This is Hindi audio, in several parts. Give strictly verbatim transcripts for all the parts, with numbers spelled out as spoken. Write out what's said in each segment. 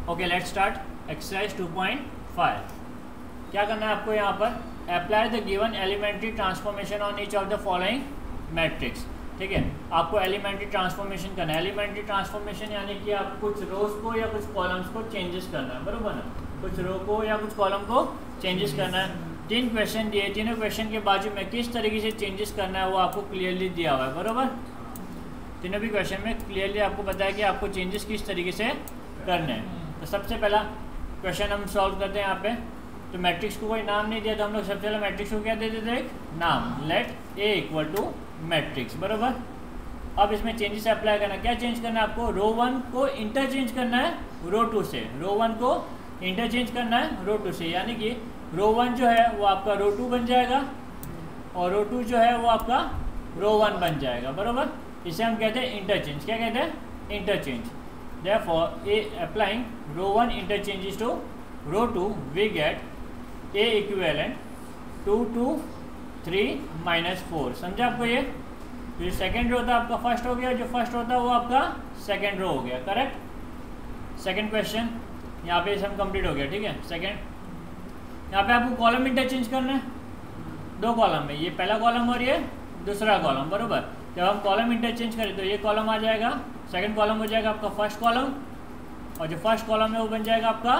Okay let's start exercise two point five. क्या करना है आपको यहाँ पर, apply the given elementary transformation on each of the following matrix. ठीक है, आपको एलिमेंट्री ट्रांसफॉर्मेशन करना है। एलिमेंट्री ट्रांसफॉर्मेशन यानी कि आप कुछ रोज को या कुछ कॉलम्स को चेंजेस करना है, बरोबर ना। कुछ रो को या कुछ कॉलम को चेंजेस करना है। तीन क्वेश्चन दिए, तीनों क्वेश्चन के बाजू में किस तरीके से चेंजेस करना है वो आपको क्लियरली दिया हुआ है, बरोबर। तीनों भी क्वेश्चन में क्लियरली आपको बताया कि आपको चेंजेस किस तरीके से करने हैं। तो सबसे पहला क्वेश्चन हम सॉल्व करते हैं यहाँ पे। तो मैट्रिक्स को कोई नाम नहीं दिया तो हम लोग सबसे पहले मैट्रिक्स को क्या दे देते हैं, एक नाम। Let A equal to matrix, बरोबर। अब इसमें चेंजेस अप्लाई करना, क्या चेंज करना है आपको, रो वन को इंटरचेंज करना है रो टू से। रो वन को इंटरचेंज करना है रो टू से, यानी कि रो वन जो है वो आपका रो टू बन जाएगा और रो टू जो है वो आपका रो वन बन जाएगा, बरोबर। इसे हम कहते हैं इंटरचेंज। क्या कहते हैं, interchange. Therefore, a applying row one interchanges to row two, we get a equivalent two two three minus four। समझा आपको ये? जो सेकेंड रो था आपका फर्स्ट हो गया, जो फर्स्ट रो था वो आपका सेकेंड रो हो गया, करेक्ट। सेकेंड क्वेश्चन यहाँ पे हम कंप्लीट हो गया, ठीक है। सेकेंड यहाँ पे आपको कॉलम इंटरचेंज करना है, दो कॉलम है, ये पहला कॉलम और ये दूसरा कॉलम, बरोबर। जब हम कॉलम इंटरचेंज करें तो ये कॉलम आ जाएगा, सेकंड कॉलम हो जाएगा आपका फर्स्ट कॉलम, और जो फर्स्ट कॉलम है वो बन जाएगा आपका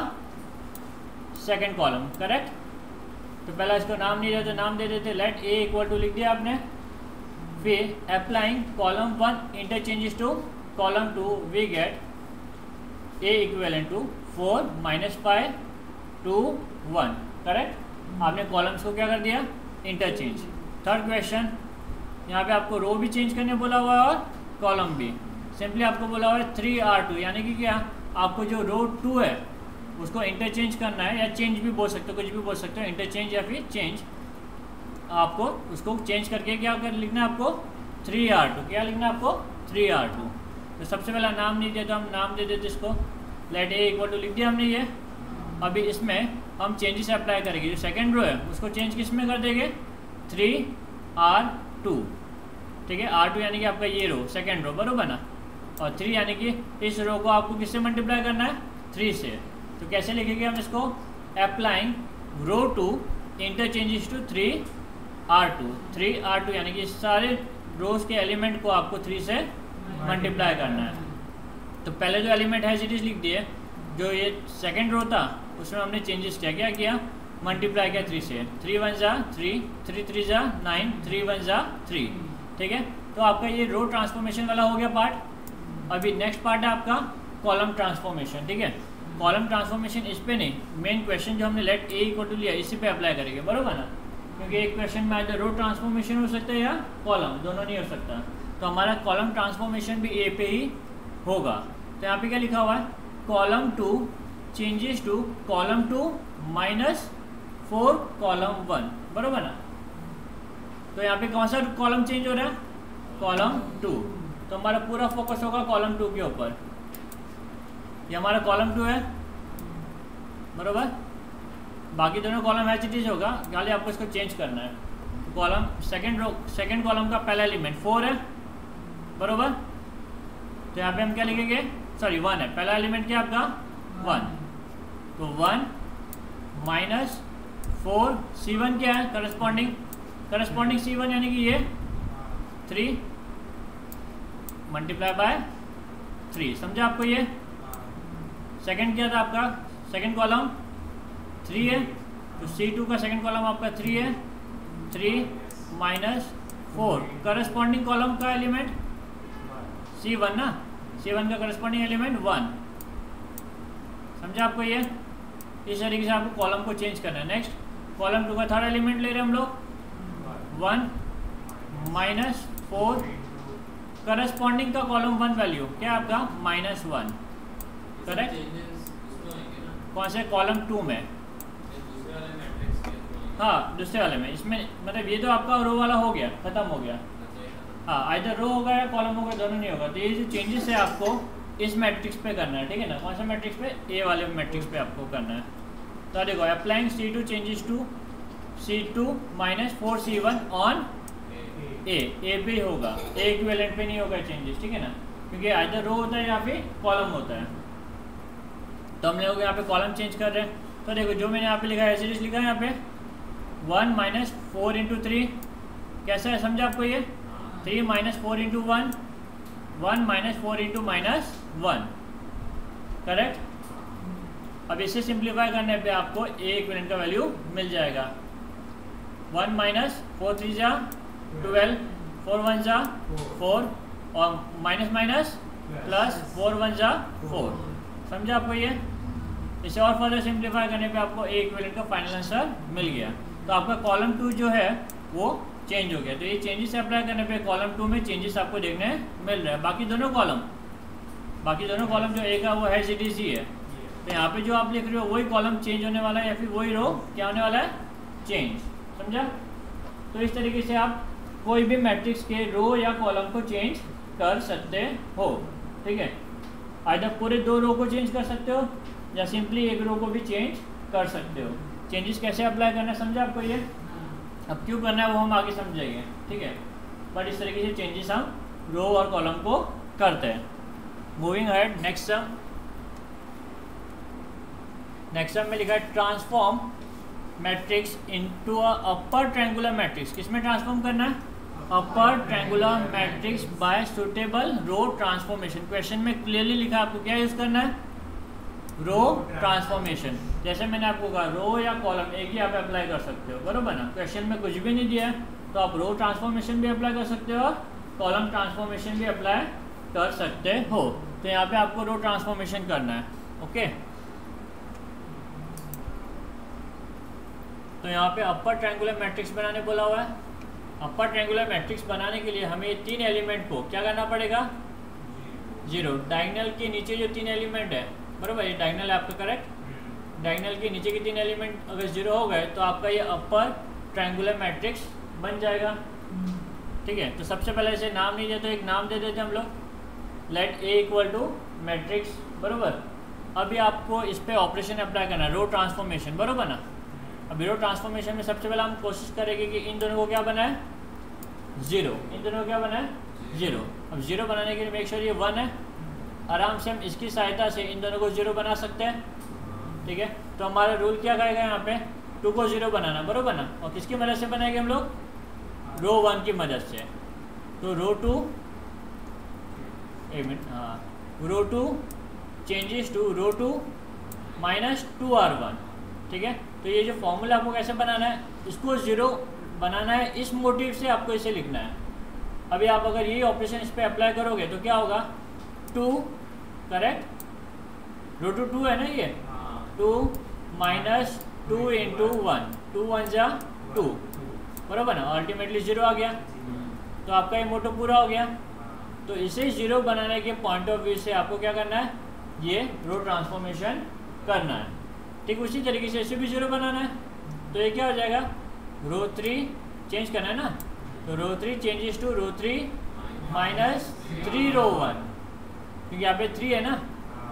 सेकंड कॉलम, करेक्ट। तो पहला इसको नाम नहीं देते, नाम दे देते लेट ए इक्वल टू लिख दिया आपने। फिर applying column one interchanges to column two, we get A equivalent to four minus five two one, correct. आपने कॉलम्स को क्या कर दिया, इंटरचेंज। थर्ड क्वेश्चन यहाँ पे आपको रो भी चेंज करने बोला हुआ है और कॉलम भी। सिंपली आपको बोला हुआ है थ्री आर टू, यानी कि क्या, आपको जो रो टू है उसको इंटरचेंज करना है, या चेंज भी बोल सकते हो, कुछ भी बोल सकते हो, इंटरचेंज या फिर चेंज। आपको उसको चेंज करके क्या कर लिखना है आपको, थ्री आर टू। क्या लिखना है आपको, थ्री आर टू। तो सबसे पहला नाम नहीं दिया तो हम नाम दे देते इसको, लेट ए इक्वल टू लिख दिया हमने ये। अभी इसमें हम चेंजेस अप्लाई करेंगे। जो सेकेंड रो है उसको चेंज किस में कर देंगे, थ्री आर टू, ठीक है। आर टू यानी कि आपका ये रो सेकेंड रो, बरोबर ना। और थ्री यानी कि इस रो को आपको किससे मल्टीप्लाई करना है, थ्री से। तो कैसे लिखेंगे हम इसको, applying row two interchanges to three R two. Three R two यानी कि सारे रोज के एलिमेंट को आपको थ्री से मल्टीप्लाई करना है। तो पहले जो एलिमेंट है इट इज लिख दिए, जो ये सेकेंड रो था उसमें हमने चेंजेस किया, क्या किया, मल्टीप्लाई किया थ्री से। थ्री वन जा थ्री, थ्री थ्री जा नाइन, थ्री वन जा थ्री, ठीक है। तो आपका ये रो ट्रांसफॉर्मेशन वाला हो गया पार्ट। अभी नेक्स्ट पार्ट है आपका कॉलम ट्रांसफॉर्मेशन, ठीक है। कॉलम ट्रांसफॉर्मेशन इस पे नहीं, मेन क्वेश्चन जो हमने लेट ए इक्वल टू लिया इसी पे अप्लाई करेंगे, बरोबर ना। क्योंकि एक क्वेश्चन में आए रो ट्रांसफॉर्मेशन हो सकता है या कॉलम, दोनों नहीं हो सकता। तो हमारा कॉलम ट्रांसफॉर्मेशन भी ए पे ही होगा। तो यहाँ पे क्या लिखा हुआ है, column two changes to column two minus four column one, बरोबर ना। तो यहाँ पे कौन सा कॉलम चेंज हो रहा है, कॉलम टू। तो हमारा पूरा फोकस होगा कॉलम टू के ऊपर। ये हमारा कॉलम टू है, बरोबर। बाकी दोनों कॉलम एच इट इज होगा, खाली आपको इसको चेंज करना है। तो column second row second column का पहला एलिमेंट फोर है, बरोबर। तो यहाँ पे हम क्या लिखेंगे, सॉरी वन है, पहला एलिमेंट क्या आपका वन। तो one minus four, C one क्या है, करस्पॉन्डिंग करस्पॉन्डिंग सी वन यानी कि ये थ्री मल्टीप्लाई बाय थ्री, समझा आपको ये। सेकंड क्या था आपका, सेकंड कॉलम थ्री है, तो सी टू का सेकंड कॉलम आपका थ्री है। Three minus four, corresponding column का एलिमेंट सी वन ना, सी वन का करस्पॉन्डिंग एलिमेंट वन, समझा आपको ये। इस तरीके से आपको कॉलम को चेंज करना है। नेक्स्ट कॉलम टू का थर्ड एलिमेंट ले रहे हैं हम लोग, वन माइनस फोर, करस्पॉन्डिंग का कॉलम वन वैल्यू क्या है आपका, माइनस वन, करेक्ट। कौन से कॉलम टू में, हाँ दूसरे वाले में। इसमें मतलब ये तो आपका रो वाला हो गया, खत्म हो गया। हाँ आइदर रो होगा या कॉलम होगा, दोनों नहीं होगा। तो ये जो चेंजेस है आपको इस मैट्रिक्स पे करना है, ठीक है ना। कौन सा मैट्रिक्स पे, ए वाले मैट्रिक्स पे आपको करना है। तो देखो applying C two changes to C two minus four C one on A, A पे होगा, ए इक्विवेलेंट पे नहीं होगा चेंजेस, ठीक है ना। क्योंकि आइदर रो होता है या फिर कॉलम होता है। तो हम लोग यहाँ पे कॉलम चेंज कर रहे हैं। तो देखो जो मैंने यहाँ पे लिखा है एज इट इज लिखा है यहाँ पे one minus four into three, कैसा है समझा आपको ये? Three minus four into one, one minus four into minus one, correct. अब इसे सिंप्लीफाई करने पे आपको ए इक्विवेलेंट का वैल्यू मिल जाएगा। वन माइनस फोर थ्री जा ट्वेल्व, फोर वन जा फोर और minus minus plus four one जा फोर, समझा आपको ये? इसे और फर्दर सिंप्लीफाई करने पे आपको ए इक्विवेलेंट का फाइनल आंसर मिल गया। तो आपका कॉलम टू जो है वो चेंज हो गया। तो ये चेंजेस अप्लाई करने पे कॉलम टू में चेंजेस आपको देखने मिल रहा है। बाकी दोनों कॉलम बाकी दोनों कॉलम जो एक है वो है जी डी सी है। तो यहाँ पे जो आप लिख रहे हो वही कॉलम चेंज होने वाला है या फिर वही रो क्या होने वाला है? चेंज, समझा? तो इस तरीके से आप कोई भी मैट्रिक्स के रो या कॉलम को चेंज कर सकते हो, ठीक है। आइदर पूरे दो रो को चेंज कर सकते हो या सिंपली एक रो को भी चेंज कर सकते हो। चेंजेस कैसे अप्लाई करना है समझा आपको ये? अब क्यों करना है वो हम आगे समझेंगे, ठीक है। बट इस तरीके से चेंजेस हम रो और कॉलम को करते हैं। Moving ahead, next sum next sum में लिखा है transform matrix into a upper triangular matrix. किसमें ट्रांसफॉर्म करना है? Upper triangular matrix by suitable row transformation. Question में क्लियरली लिखा है आपको क्या यूज करना है? Row transformation. जैसे मैंने आपको कहा रो या कॉलम एक ही आप अप्लाई कर सकते हो, बरोबर ना। क्वेश्चन में कुछ भी नहीं दिया है तो आप रो ट्रांसफॉर्मेशन भी अप्लाई कर सकते हो और कॉलम ट्रांसफॉर्मेशन भी अप्लाई कर सकते हो। तो यहाँ पे आपको रो ट्रांसफॉर्मेशन करना है, ओके। तो यहाँ पे अपर ट्रायंगुलर मैट्रिक्स बनाने बोला हुआ है। अपर ट्रायंगुलर मैट्रिक्स बनाने के लिए हमें ये तीन एलिमेंट को क्या करना पड़ेगा? जीरो। डायगोनल के नीचे जो तीन एलिमेंट है, बराबर, ये डायगोनल है आपका, करेक्ट। डायगोनल के नीचे के तीन एलिमेंट अगर जीरो हो गए तो आपका ये अपर ट्रायंगुलर मैट्रिक्स बन जाएगा, ठीक है। तो सबसे पहले इसे नाम नहीं देते, एक नाम दे देते हम लोग, let A equal to matrix, बराबर। अभी आपको इस पर ऑपरेशन अप्लाई करना है, रो ट्रांसफॉर्मेशन, बराबर ना। अभी रो ट्रांसफॉर्मेशन में सबसे पहले हम कोशिश करेंगे कि इन दोनों को क्या बना है? जीरो। इन दोनों को क्या बना है? जीरो। अब जीरो बनाने के लिए मेक श्योर ये वन है। आराम से हम इसकी सहायता से इन दोनों को जीरो बना सकते हैं, ठीक है। तो हमारा रूल क्या कहेगा यहाँ पे? टू को जीरो बनाना, बरोबर ना। और किसकी मदद से बनाएंगे हम लोग? रो वन की मदद से। तो रो टू एक मिनट हाँ row two changes to row two minus two R one, ठीक है। तो ये जो फॉर्मूला आपको कैसे बनाना है, इसको जीरो बनाना है, इस मोटिव से आपको इसे लिखना है। अभी आप अगर यही ऑपरेशन इस पर अप्लाई करोगे तो क्या होगा? Two, correct. Row two two है ना, ये two minus two into one, two one जा टू, बराबर ना। अल्टीमेटली जीरो आ गया, तो आपका ये मोटो पूरा हो गया। तो इसे जीरो बनाने के पॉइंट ऑफ व्यू से आपको क्या करना है? ये रो ट्रांसफॉर्मेशन करना है, ठीक। उसी तरीके से इसे भी जीरो बनाना है। तो ये क्या हो जाएगा? रो थ्री चेंज करना है ना, तो row three changes to row three minus three row one, क्योंकि यहाँ पे थ्री है ना,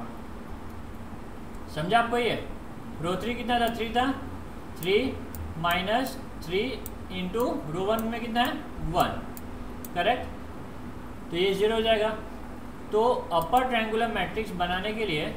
समझा आपको? ये रो थ्री कितना था? थ्री था। Three minus three into row one में कितना है? One, correct. तो ये जीरो हो जाएगा। तो अपर ट्रायंगुलर मैट्रिक्स बनाने के लिए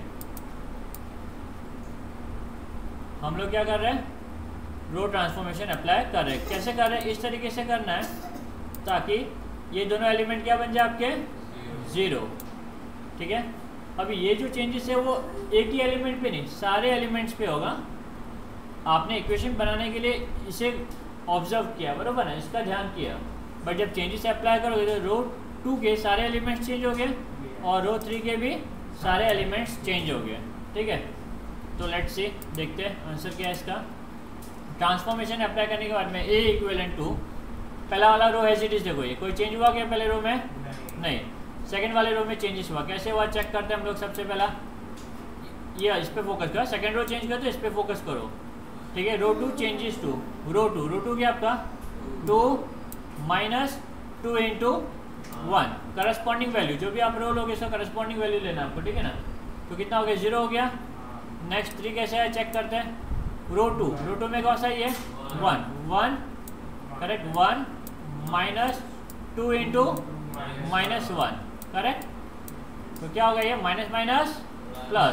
हम लोग क्या कर रहे हैं? रो ट्रांसफॉर्मेशन अप्लाई कर रहे हैं। कैसे कर रहे हैं? इस तरीके से करना है ताकि ये दोनों एलिमेंट क्या बन जाए आपके? जीरो, ठीक है। अभी ये जो चेंजेस है वो एक ही एलिमेंट पे नहीं, सारे एलिमेंट्स पे होगा। आपने इक्वेशन बनाने के लिए इसे ऑब्जर्व किया, बरोबर है, इसका ध्यान किया। बट जब चेंजेस अप्लाई करोगे तो रो टू के सारे एलिमेंट्स चेंज हो गए और रो थ्री के भी सारे एलिमेंट्स चेंज हो गए, ठीक है। तो लेट्स सी, देखते हैं आंसर क्या है इसका। ट्रांसफॉर्मेशन अप्लाई करने के बाद में ए इक्विवेलेंट टू, पहला वाला रो एज इट इज, देखो ये कोई चेंज हुआ क्या पहले रो में? नहीं, नहीं। सेकेंड वाले रो में चेंजेस हुआ, कैसे हुआ चेक करते हैं हम लोग। सबसे पहला ये इस पर फोकस करो, सेकेंड रो चेंज करो तो इस पर फोकस करो, ठीक है। Row two changes to row two, row two क्या आपका? Two minus two into one, corresponding value जो भी आप रो लोगे इसका करस्पॉन्डिंग वैल्यू लेना आपको, ठीक है ना। तो कितना हो गया? जीरो हो गया। नेक्स्ट थ्री कैसे है चेक करते हैं। रो टू, रो टू में कौन सा ये? One, one, correct. One minus two into minus one, correct. तो क्या होगा ये? Minus minus plus,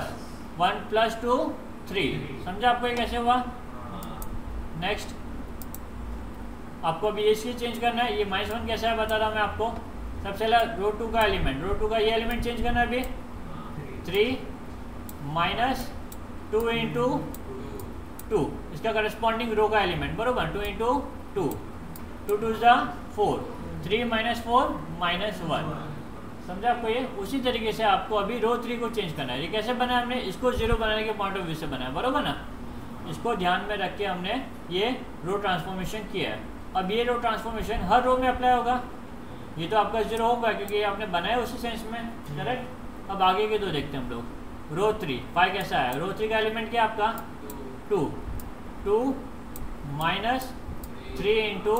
one plus two three. समझा आपको ये कैसे हुआ? नेक्स्ट आपको अभी ये चीज चेंज करना है। ये माइनस वन कैसा है बता रहा मैं आपको। सबसे पहले रो टू का एलिमेंट, रो टू का ये एलिमेंट चेंज करना है अभी। Three minus two into two, इसका करस्पॉन्डिंग रो का एलिमेंट बरोबर। Two into two, two two ज़ा four, three minus four minus one. समझा आपको ये? उसी तरीके से आपको अभी रो थ्री को चेंज करना है। ये कैसे बना हमने? इसको जीरो बनाने के पॉइंट ऑफ व्यू से बनाया बरोबर ना। इसको ध्यान में रख के हमने ये रो ट्रांसफॉर्मेशन किया है। अब ये रो ट्रांसफॉर्मेशन हर रो में अप्लाई होगा। ये तो आपका जीरो होगा क्योंकि ये आपने बनाया उसी सेंस में, करेक्ट। अब आगे के दो देखते हैं हम लोग। रो थ्री, फाइव कैसा है? रो थ्री का एलिमेंट क्या आपका? Two, two minus three into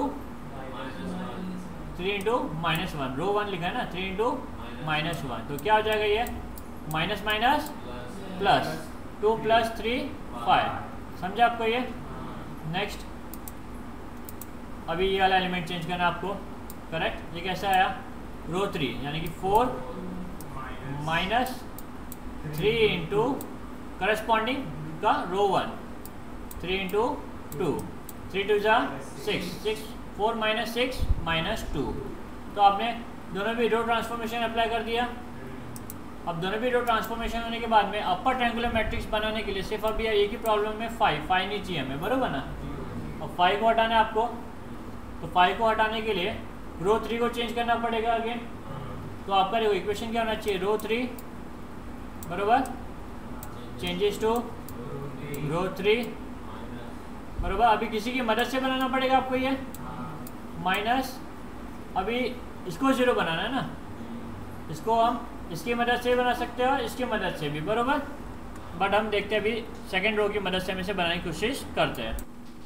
three into minus one. Row one लिखा है ना, थ्री इंटू माइनस वन। तो क्या हो जाएगा ये? Minus minus plus, two plus three five. समझा आपको ये? नेक्स्ट अभी ये वाला एलिमेंट चेंज करना आपको, करेक्ट। ये कैसा आया? रो थ्री यानी कि four minus three into corresponding का row one, three into two, three two ज़ा six, six four minus six minus two. तो आपने दोनों भी रो ट्रांसफॉर्मेशन अप्लाई कर दिया। अब दोनों भी रो ट्रांसफॉर्मेशन होने के बाद में अपर ट्रायंगुलर मैट्रिक्स बनाने के लिए सिर्फ अभी एक ही प्रॉब्लम है, फाइव फाइव नहीं चाहिए हमें बरोबर ना। अब फाइव को हटाना है आपको, तो फाइव को हटाने के लिए रो थ्री को चेंज करना पड़ेगा अगेन। तो आपका देखो इक्वेशन क्या होना चाहिए? रो थ्री बरोबर चेंजेस टू रो थ्री बरोबर। अभी किसी की मदद से बनाना पड़ेगा आपको ये, माइनस अभी इसको जीरो बनाना है ना। इसको हम इसकी मदद से बना सकते हो, इसकी मदद से भी बरोबर। बट हम देखते हैं अभी सेकेंड रो की मदद से हम इसे बनाने की कोशिश करते हैं।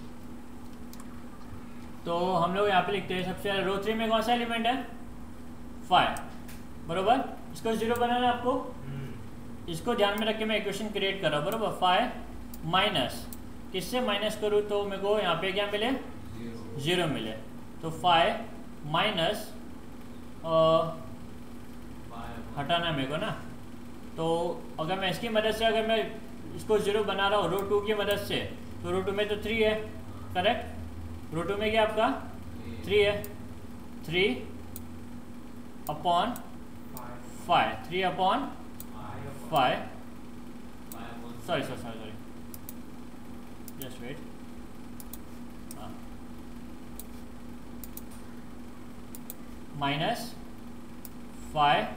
तो हम लोग यहाँ पे लिखते हैं सबसे पहले रो थ्री में कौन सा एलिमेंट है? फाइव बरोबर। इसको जीरो बनाना है आपको। इसको ध्यान में रख के मैं इक्वेशन क्रिएट कर रहा हूँ बरोबर। फाइव माइनस किससे माइनस करूँ तो मेरे को यहाँ पे क्या मिले? जीरो मिले। तो फाइव माइनस हटाना मेरे को ना। तो अगर मैं इसकी मदद से अगर मैं इसको जीरो बना रहा हूँ रो टू की मदद से, तो रो टू में तो थ्री है, करेक्ट। रो टू में क्या आपका? थ्री है। Three upon five, three upon five, sorry sorry sorry sorry just wait. Minus five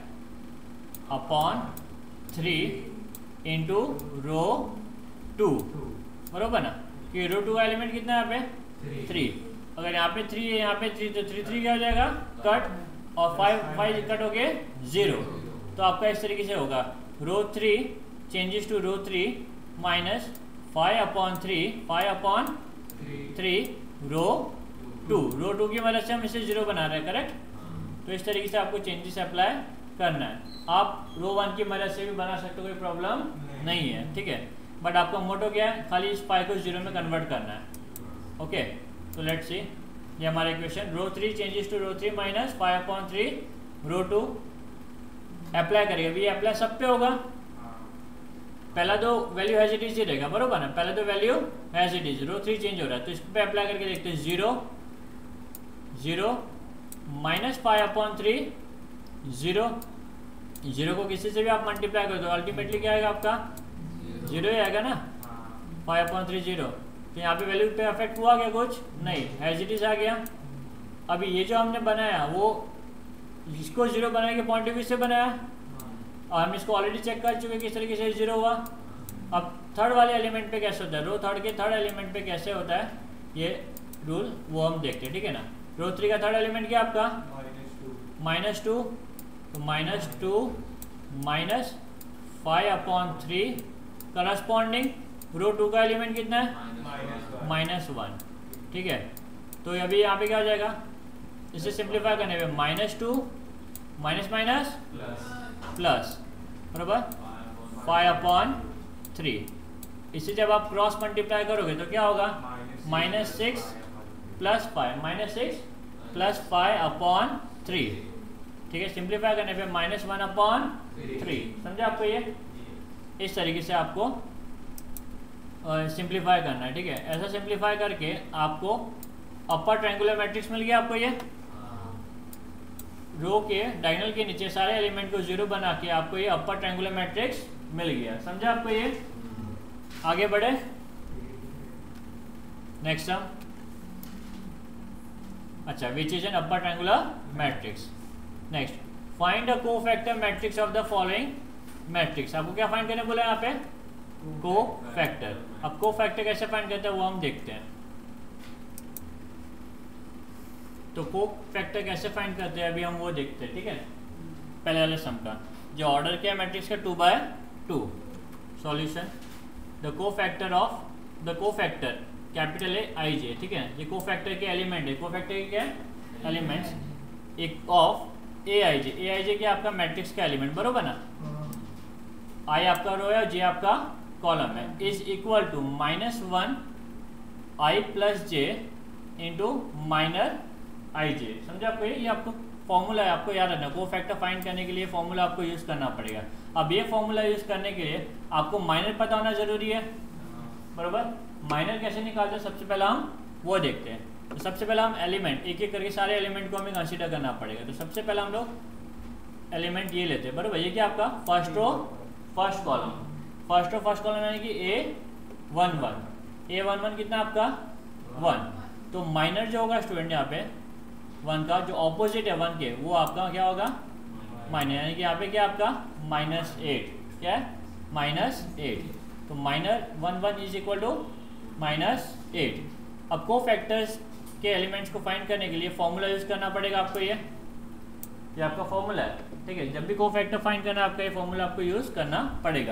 upon three into row two बरोबर ना। कि रो टू का एलिमेंट कितना है यहाँ पे? थ्री। अगर यहाँ पे थ्री है यहाँ पे थ्री, तो थ्री थ्री क्या हो जाएगा? कट, और फाइव फाइव कट हो गए जीरो। तो आपका इस तरीके से होगा row three changes to row three minus five upon three, five upon three row two. Row two की मदद से हम इसे जीरो बना रहे हैं, करेक्ट। तो इस तरीके से आपको चेंजेस अप्लाई करना है। आप रो वन की मदद से भी बना सकते हो, कोई प्रॉब्लम नहीं, नहीं है, ठीक है। बट आपका मोटो क्या है? खाली इस फाइव को जीरो में कन्वर्ट करना है। ओके, तो लेट्स सी। ये हमारा equation row three changes to row three minus five upon three row two apply करेगा। अभी अप्लाई सब पे होगा। पहला तो वैल्यू एज इट इज ही रहेगा बरोबर ना। पहला तो value as it is, row three change हो रहा है तो इस पे अप्लाई करके देखते हैं। Zero zero minus five upon three, zero zero को किसी से भी आप मल्टीप्लाई कर दो अल्टीमेटली क्या आएगा आपका? जीरो ही आएगा ना। Five upon three zero. तो यहाँ पे वैल्यू पे अफेक्ट हुआ क्या? कुछ नहीं, एज इट इज आ गया। अभी ये जो हमने बनाया वो इसको जीरो बनाने के पॉइंट ऑफ व्यू से बनाया, और हम इसको ऑलरेडी चेक कर चुके किस तरीके से जीरो हुआ। अब थर्ड वाले एलिमेंट पे कैसे होता है? रो थर्ड के थर्ड एलिमेंट पे कैसे होता है ये रूल, वो हम देखते हैं, ठीक है ना। रो थ्री का थर्ड एलिमेंट क्या आपका? Minus two. तो minus two minus five upon three corresponding row two का एलिमेंट कितना है? माइनस वन, ठीक है। तो अभी यहाँ पे क्या हो जाएगा? इसे सिंप्लीफाई करने पे minus two minus minus plus बराबर फाइव अपॉन थ्री। इसे जब आप क्रॉस मल्टीप्लाई करोगे तो क्या होगा? Minus six plus five, minus six plus five upon three, ठीक है। सिंप्लीफाई करने पे माइनस वन अपॉन थ्री। समझे आपको ये? इस तरीके से आपको सिंप्लीफाई करना है, ठीक है। ऐसा सिंप्लीफाई करके आपको अपर ट्रायंगुलर मैट्रिक्स मिल गया आपको। ये रो के डायगोनल के नीचे सारे एलिमेंट को जीरो बना के आपको ये अपर ट्रायंगुलर मैट्रिक्स मिल गया। समझा आपको ये? आगे बढ़े नेक्स्ट सम। अच्छा, which is an upper triangular matrix. Next, find the cofactor matrix of the following matrix. आपको क्या फाइंड करने बोला यहाँ पे? कोफैक्टर। अब कोफैक्टर कैसे फाइंड करते हैं वो हम देखते हैं। तो कोफैक्टर कैसे फाइंड करते हैं अभी हम वो देखते हैं, ठीक है। पहले वाले सम का जो ऑर्डर किया मैट्रिक्स का two by two. Solution, the cofactor of the cofactor capital A I J, ठीक है। ये कोफैक्टर के एलिमेंट है। कोफैक्टर के क्या एलिमेंट्स? एक ऑफ ए आई जे। ए आई जे क्या आपका मैट्रिक्स का एलिमेंट, बरोबर ना। आई आपका रो है और जे आपका कॉलम है। Is equal to minus one I plus J into minor I J. समझे आपको? ये आपको फॉर्मूला है, आपको याद रखना। कोफैक्टर फाइंड करने के लिए फॉर्मूला आपको यूज करना पड़ेगा। अब ये फॉर्मूला यूज करने के लिए आपको माइनर पता होना जरूरी है, बरोबर। माइनर कैसे निकालते हैं सबसे पहले हम वो देखते हैं। तो सबसे पहले हम एलिमेंट एक एक करके सारे एलिमेंट को हमें कंसीडर करना पड़ेगा। तो सबसे पहले हम लोग एलिमेंट ये लेते हैं, बरोबर। ये क्या आपका first row first column. First row first column यानी कि A one one. A one one कितना आपका? वन। तो माइनर जो होगा स्टूडेंट यहाँ पे वन का जो ऑपोजिट है वन के, वो आपका क्या होगा? माइनर। यानी कि यहाँ पे क्या आपका? Minus eight. क्या है? Minus eight. तो minor one one is equal to minus eight. अब कोफैक्टर्स के एलिमेंट्स को फाइंड करने के लिए फॉर्मूला यूज करना पड़ेगा आपको। ये ये आपका फॉर्मूला है, ठीक है। जब भी कोफैक्टर फाइंड करना है आपका ये फॉर्मूला आपको यूज करना पड़ेगा।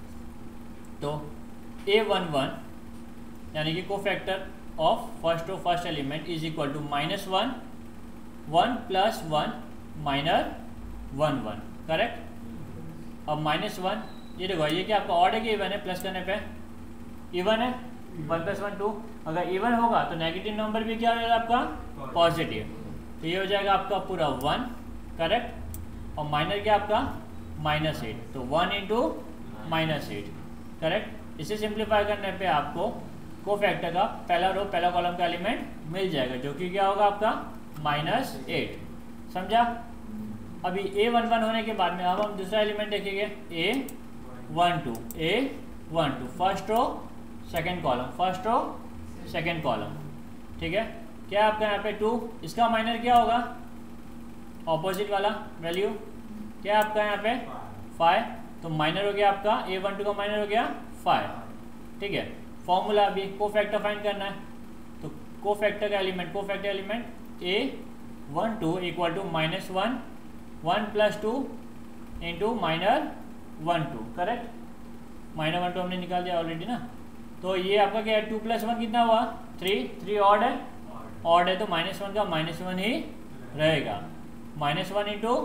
तो ए वन वन यानी कि cofactor of first row first element is equal to minus one one plus one minor one one, correct. अब माइनस वन, ये देखो ये क्या आपका ऑड है कि इवन है? प्लस करने पे इवन है, वन प्लस वन टू। अगर इवन होगा तो नेगेटिव नंबर भी क्या हो जाएगा आपका? पॉजिटिव। तो ये हो जाएगा आपका पूरा वन, करेक्ट। और माइनर क्या आपका? Minus eight. तो one into minus eight, correct. इसे सिंप्लीफाई करने पे आपको कोफैक्टर का पहला रो पहला कॉलम का एलिमेंट मिल जाएगा, जो कि क्या होगा आपका? Minus eight. समझा? अभी ए वन वन होने के बाद में अब हम दूसरा एलिमेंट देखेंगे। A one two, A one two first row second column, first row second column, ठीक है। क्या आपका यहाँ पे टू, इसका माइनर क्या होगा? ऑपोजिट वाला वैल्यू क्या आपका यहाँ पे? फाइव। तो माइनर हो गया आपका ए वन टू का माइनर हो गया फाइव, ठीक है। फॉर्मूला अभी कोफैक्टर फाइंड करना है। तो कोफैक्टर का element cofactor element A one two equal to minus one one plus two into minor one two, correct. Minor one two हमने निकाल दिया ऑलरेडी ना। तो ये आपका क्या है? टू प्लस वन कितना हुआ? थ्री। थ्री ऑड है, ऑड है तो माइनस वन का माइनस वन ही रहेगा। माइनस वन इंटू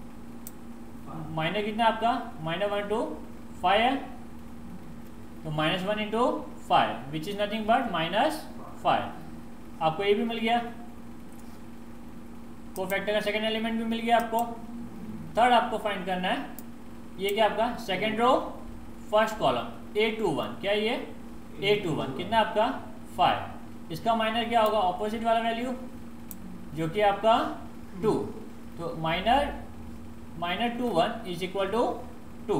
माइनर कितना आपका? माइनर वन टू फाइव है, तो minus one into five which is nothing but minus five. आपको ये भी मिल गया, कोफैक्टर का सेकेंड एलिमेंट भी मिल गया आपको। थर्ड आपको फाइंड करना है, ये क्या आपका? सेकेंड रो फर्स्ट कॉलम ए टू वन। क्या ये? ए टू वन कितना आपका? फाइव। इसका माइनर क्या होगा? ऑपोजिट वाला वैल्यू जो कि आपका टू। तो minor minor two one is equal to two,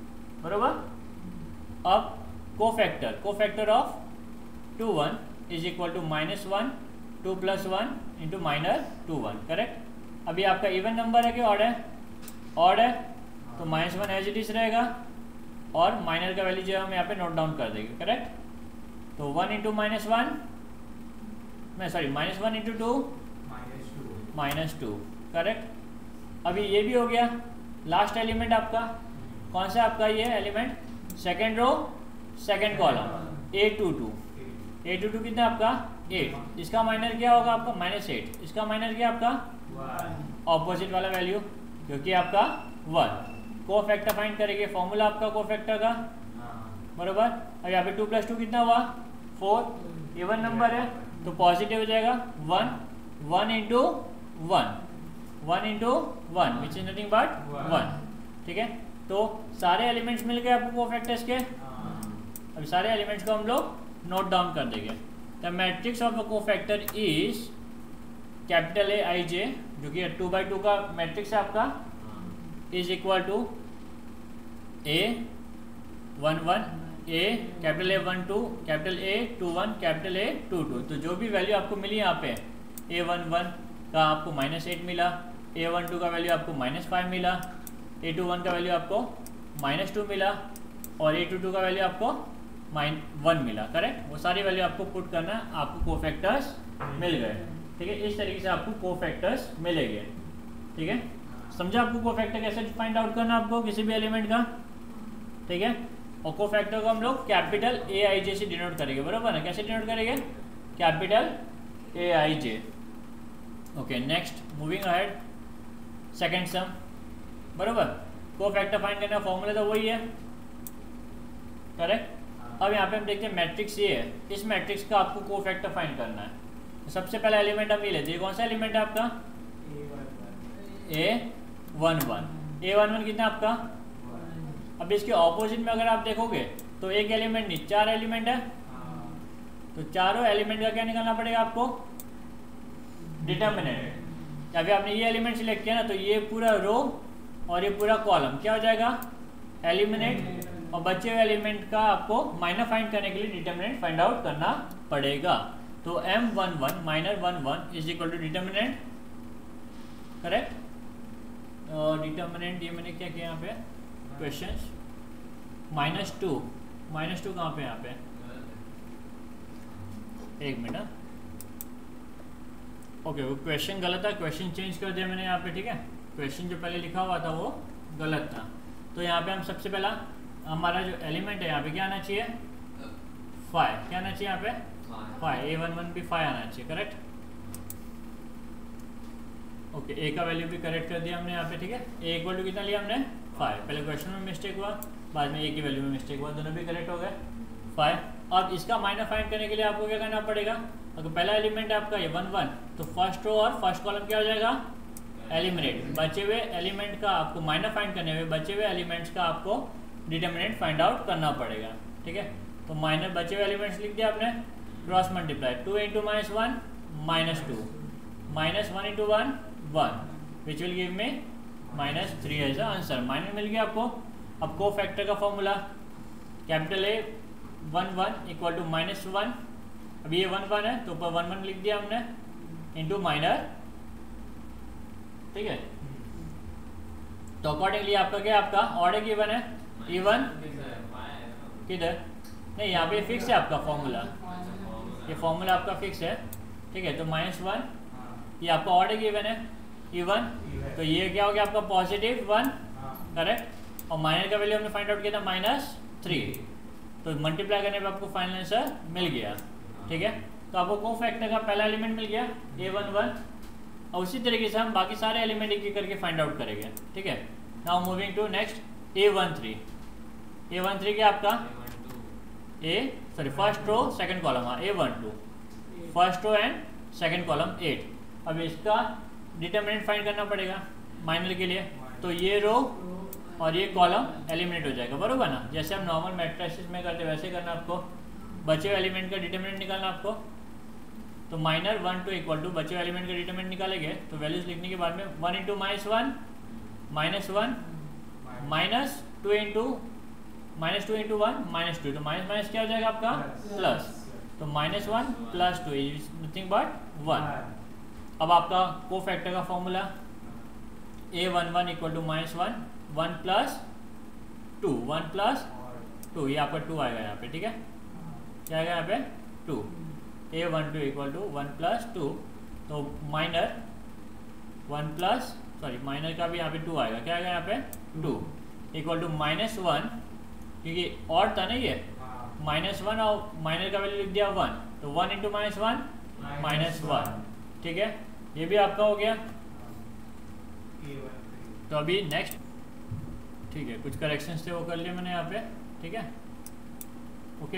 बरोबर। अब cofactor cofactor of two one is equal to minus one two plus one into minor two one, correct. अभी आपका इवन नंबर है कि ऑड है? ऑड है तो minus one as it is रहेगा और माइनर का वैल्यू जो है हम यहाँ पे नोट डाउन कर देंगे, करेक्ट। तो वन इंटू माइनस वन मैं sorry minus one into two minus two, correct. अभी ये भी हो गया। लास्ट एलिमेंट आपका कौन सा? आपका ये element second row second column ए टू टू। ए टू टू कितना आपका? एट। इसका माइनर क्या होगा आपका? Minus eight. इसका माइनर क्या आपका? ऑपोजिट वाला वैल्यू जो कि आपका वन। कोफैक्टर फाइंड करेंगे, फॉर्मूला आपका कोफैक्टर का, बरोबर। अब यहाँ पे टू प्लस टू कितना हुआ? फोर। इवन नंबर है तो पॉजिटिव हो जाएगा one. One into one one into one which is nothing but one, ठीक है। तो सारे एलिमेंट्स मिल गए आपको कोफैक्टर्स के। अभी सारे एलिमेंट्स को हम लोग नोट डाउन कर देंगे। The matrix of a cofactor is capital A I J, जो कि टू बाई टू का मैट्रिक्स है आपका, is equal to A one one, A capital A one two, capital A two one, capital A two two. तो जो भी वैल्यू आपको मिली यहाँ पे, ए वन वन का आपको माइनस एट मिला, ए वन टू का वैल्यू आपको माइनस फाइव मिला, ए टू वन का वैल्यू आपको माइनस टू मिला, और ए टू टू का वैल्यू आपको माइन वन मिला। करेक्ट, वो सारी वैल्यू आपको पुट करना, आपको कोफैक्टर्स मिल गए। ठीक है, इस तरीके से आपको कोफैक्टर्स मिलेंगे। ठीक है, समझा आपको कोफैक्टर कैसे फाइंड आउट करना आपको किसी भी एलिमेंट का। ठीक है, और कोफैक्टर को हम लोग कैपिटल ए आई जे से डिनोट करेंगे, बराबर ना। कैसे डिनोट करेंगे? कैपिटल ए आई J. Okay, next moving ahead, second sum, बराबर। कोफैक्टर फाइंड करने का फॉर्मूला तो वही है, करेक्ट। अब यहाँ पे हम देखते हैं मैट्रिक्स ये है, इस मैट्रिक्स का आपको कोफैक्टर फाइंड करना है। तो सबसे पहला एलिमेंट हम ये लेते हैं, कौन सा एलिमेंट है आपका? A one one. A one one कितना आपका? अब इसके ऑपोजिट में अगर आप देखोगे तो एक एलिमेंट नहीं, चार एलिमेंट है। तो चारों एलिमेंट का क्या निकालना पड़ेगा आपको? डिटर्मिनेंट। अभी आपने ये एलिमेंट सिलेक्ट किया ना, तो ये पूरा रो और ये पूरा कॉलम क्या हो जाएगा? एलिमिनेट। और बचे हुए एलिमेंट का आपको माइनर फाइंड करने के लिए डिटर्मिनेंट फाइंड आउट करना पड़ेगा। तो M one one minor one one is equal to determinant, correct. और डिटर्मिनेंट ये मैंने क्या किया यहाँ पे questions, minus two, minus two कहाँ पे? यहाँ पे एक मिनट। ओके, वो क्वेश्चन गलत था, क्वेश्चन चेंज कर दिया मैंने यहाँ पे। ठीक है, क्वेश्चन जो पहले लिखा हुआ था वो गलत था। तो यहाँ पे हम सबसे पहला हमारा जो एलिमेंट है यहाँ पे क्या आना चाहिए? फाइव। क्या आना चाहिए यहाँ पे? फाइव। ए वन वन भी फाइव आना चाहिए, करेक्ट। ओके, ए का वैल्यू भी करेक्ट कर दिया हमने यहाँ पे। ठीक है, ए इक्वल टू कितना लिया हमने? फाइव। पहले क्वेश्चन में मिस्टेक हुआ, बाद में ए की वैल्यू में मिस्टेक हुआ, दोनों भी करेक्ट हो गए। फाइव। अब इसका माइनर फाइंड करने के लिए आपको क्या करना पड़ेगा? अगर पहला एलिमेंट है आपका ये वन वन, तो फर्स्ट रो और फर्स्ट कॉलम क्या हो जाएगा? एलिमिनेट। बचे हुए एलिमेंट का आपको माइनर फाइंड करने हुए बचे हुए एलिमेंट्स का आपको डिटर्मिनेंट फाइंड आउट करना पड़ेगा। ठीक है, तो माइनर बचे हुए एलिमेंट्स लिख दिया आपने, cross multiply, two into minus one minus two, minus one into one one, which will give me minus three as a answer. Minor मिल गया आपको। अब को फैक्टर का formula, capital A one one equal to minus one. अब ये वन वन है तो ऊपर वन वन लिख दिया हमने, इंटू माइनर। ठीक है, तो अकॉर्डिंगली आपका क्या, आपका ऑर्डर गिवन है इवन, किधर? नहीं, यहाँ पे फिक्स है आपका फॉर्मूला, ये फॉर्मूला आपका फिक्स है। ठीक है, तो माइनस वन, ये आपका ऑर्डर गिवन है इवन, तो ये क्या हो गया आपका? Positive one, correct. और माइनर का वैल्यू हमने फाइंड आउट किया था माइनस थ्री, तो मल्टीप्लाई करने पे आपको फाइनल आंसर मिल गया। ठीक है, तो आपको को फैक्टर का पहला एलिमेंट मिल गया ए वन वन, और उसी तरीके से हम बाकी सारे एलिमेंट एक एक करके फाइंड आउट करेंगे। ठीक है, now moving to next A one three. A one three क्या आपका? A sorry first row second column, हाँ A one two, first row and second column eight. अब इसका डिटर्मिनेंट फाइंड करना पड़ेगा माइनर के लिए, तो ये रो और ये कॉलम एलिमिनेट हो जाएगा, बरोबर ना। जैसे हम नॉर्मल मैट्रिसेस में करते वैसे करना आपको। बचे हुए एलिमेंट का डिटर्मिनेंट निकालना आपको, तो minor one two equal to बचे हुए एलिमेंट का डिटर्मिनेंट निकालेंगे, तो वैल्यूज लिखने के बाद में one into minus one minus one minus two into minus two into one minus two, तो माइनस माइनस क्या हो जाएगा आपका? प्लस। तो minus one plus two is nothing but one. अब आपका को फैक्टर का formula A one one equal to minus one, one plus two, one plus two, ये आपका टू आएगा यहाँ पे। ठीक है, क्या आएगा यहाँ पे? Two. A one two equal to one plus two, तो minor one plus sorry minor का भी यहाँ पे टू आएगा, क्या आएगा यहाँ पे? Two equal to minus one, क्योंकि और था ना ये माइनस वन, और माइनर का वैल्यू लिख दिया वन, तो one into minus one minus one. ठीक है, ये भी आपका हो गया। तो अभी नेक्स्ट, ठीक है, कुछ करेक्शंस थे वो कर लिए मैंने यहाँ पे। ठीक है, ओके,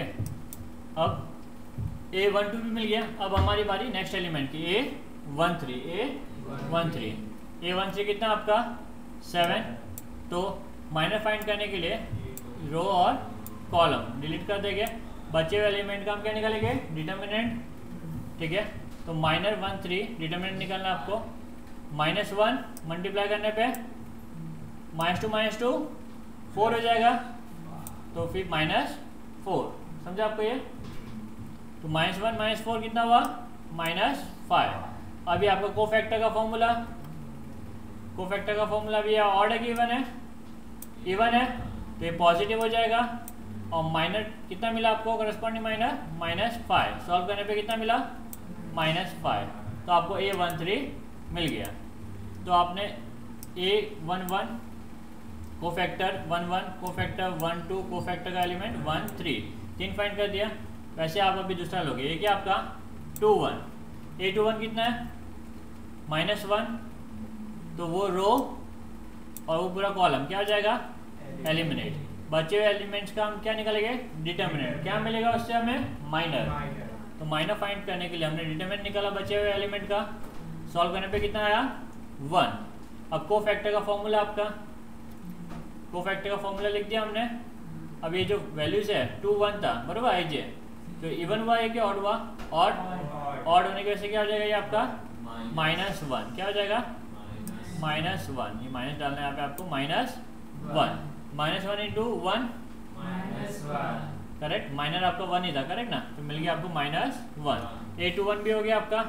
अब ए वन टू भी मिल गया। अब हमारी बारी नेक्स्ट एलिमेंट की, a one three, A one three, A one three कितना आपका? सेवन। तो माइनर फाइंड करने के लिए रो और कॉलम डिलीट कर देंगे, बचे हुए एलिमेंट का हम क्या निकालेंगे, डिटर्मिनेंट। ठीक है, तो माइनर वन थ्री डिटर्मिनेंट निकालना आपको, माइनस वन मल्टीप्लाई करने पे minus two minus two four हो जाएगा, तो फिर माइनस फोर, समझा आपको ये। तो माइनस वन माइनस फोर कितना हुआ, माइनस फाइव। अभी आपका कोफैक्टर का फॉर्मूला, कोफैक्टर का फॉर्मूला भी ऑड है कि इवन है, इवन है, तो ये पॉजिटिव हो जाएगा। और माइनर कितना मिला आपको, corresponding minor minus five, solve करने पे कितना मिला, माइनस फाइव, तो आपको ए वन थ्री मिल गया। तो आपने a one one cofactor one one, cofactor one two, cofactor का एलिमेंट वन थ्री, तीन फाइंड कर दिया। वैसे आप अभी दूसरा लोगे, ये क्या आपका two one, a two one कितना है, माइनस वन, तो वो रो और वो पूरा कॉलम क्या हो जाएगा, एलिमिनेट। बचे हुए एलिमेंट्स का हम क्या निकालेंगे, डिटर्मिनेंट, क्या मिलेगा उससे हमें, माइनर। तो माइनर फाइंड करने के लिए हमने डिटर्मिनेंट निकाला बचे हुए एलिमेंट का, सॉल्व करने पे कितना आया, वन। अब कोफैक्टर का फॉर्मूला आपका, कोफैक्टर का फॉर्मूला लिख दिया हमने। अब ये जो वैल्यूज है टू वन था बराबर आई जे, तो इवन हुआ है कि ऑड हुआ, ऑड, ऑड होने की वजह से क्या हो जाएगा ये आपका माइनस वन, क्या हो जाएगा माइनस वन, ये माइनस डालना है यहाँ पे आपको, minus one, minus one into one correct, minor आपका वन ही था करेक्ट ना, तो मिल गया आपको minus one, a two one भी हो गया आपका।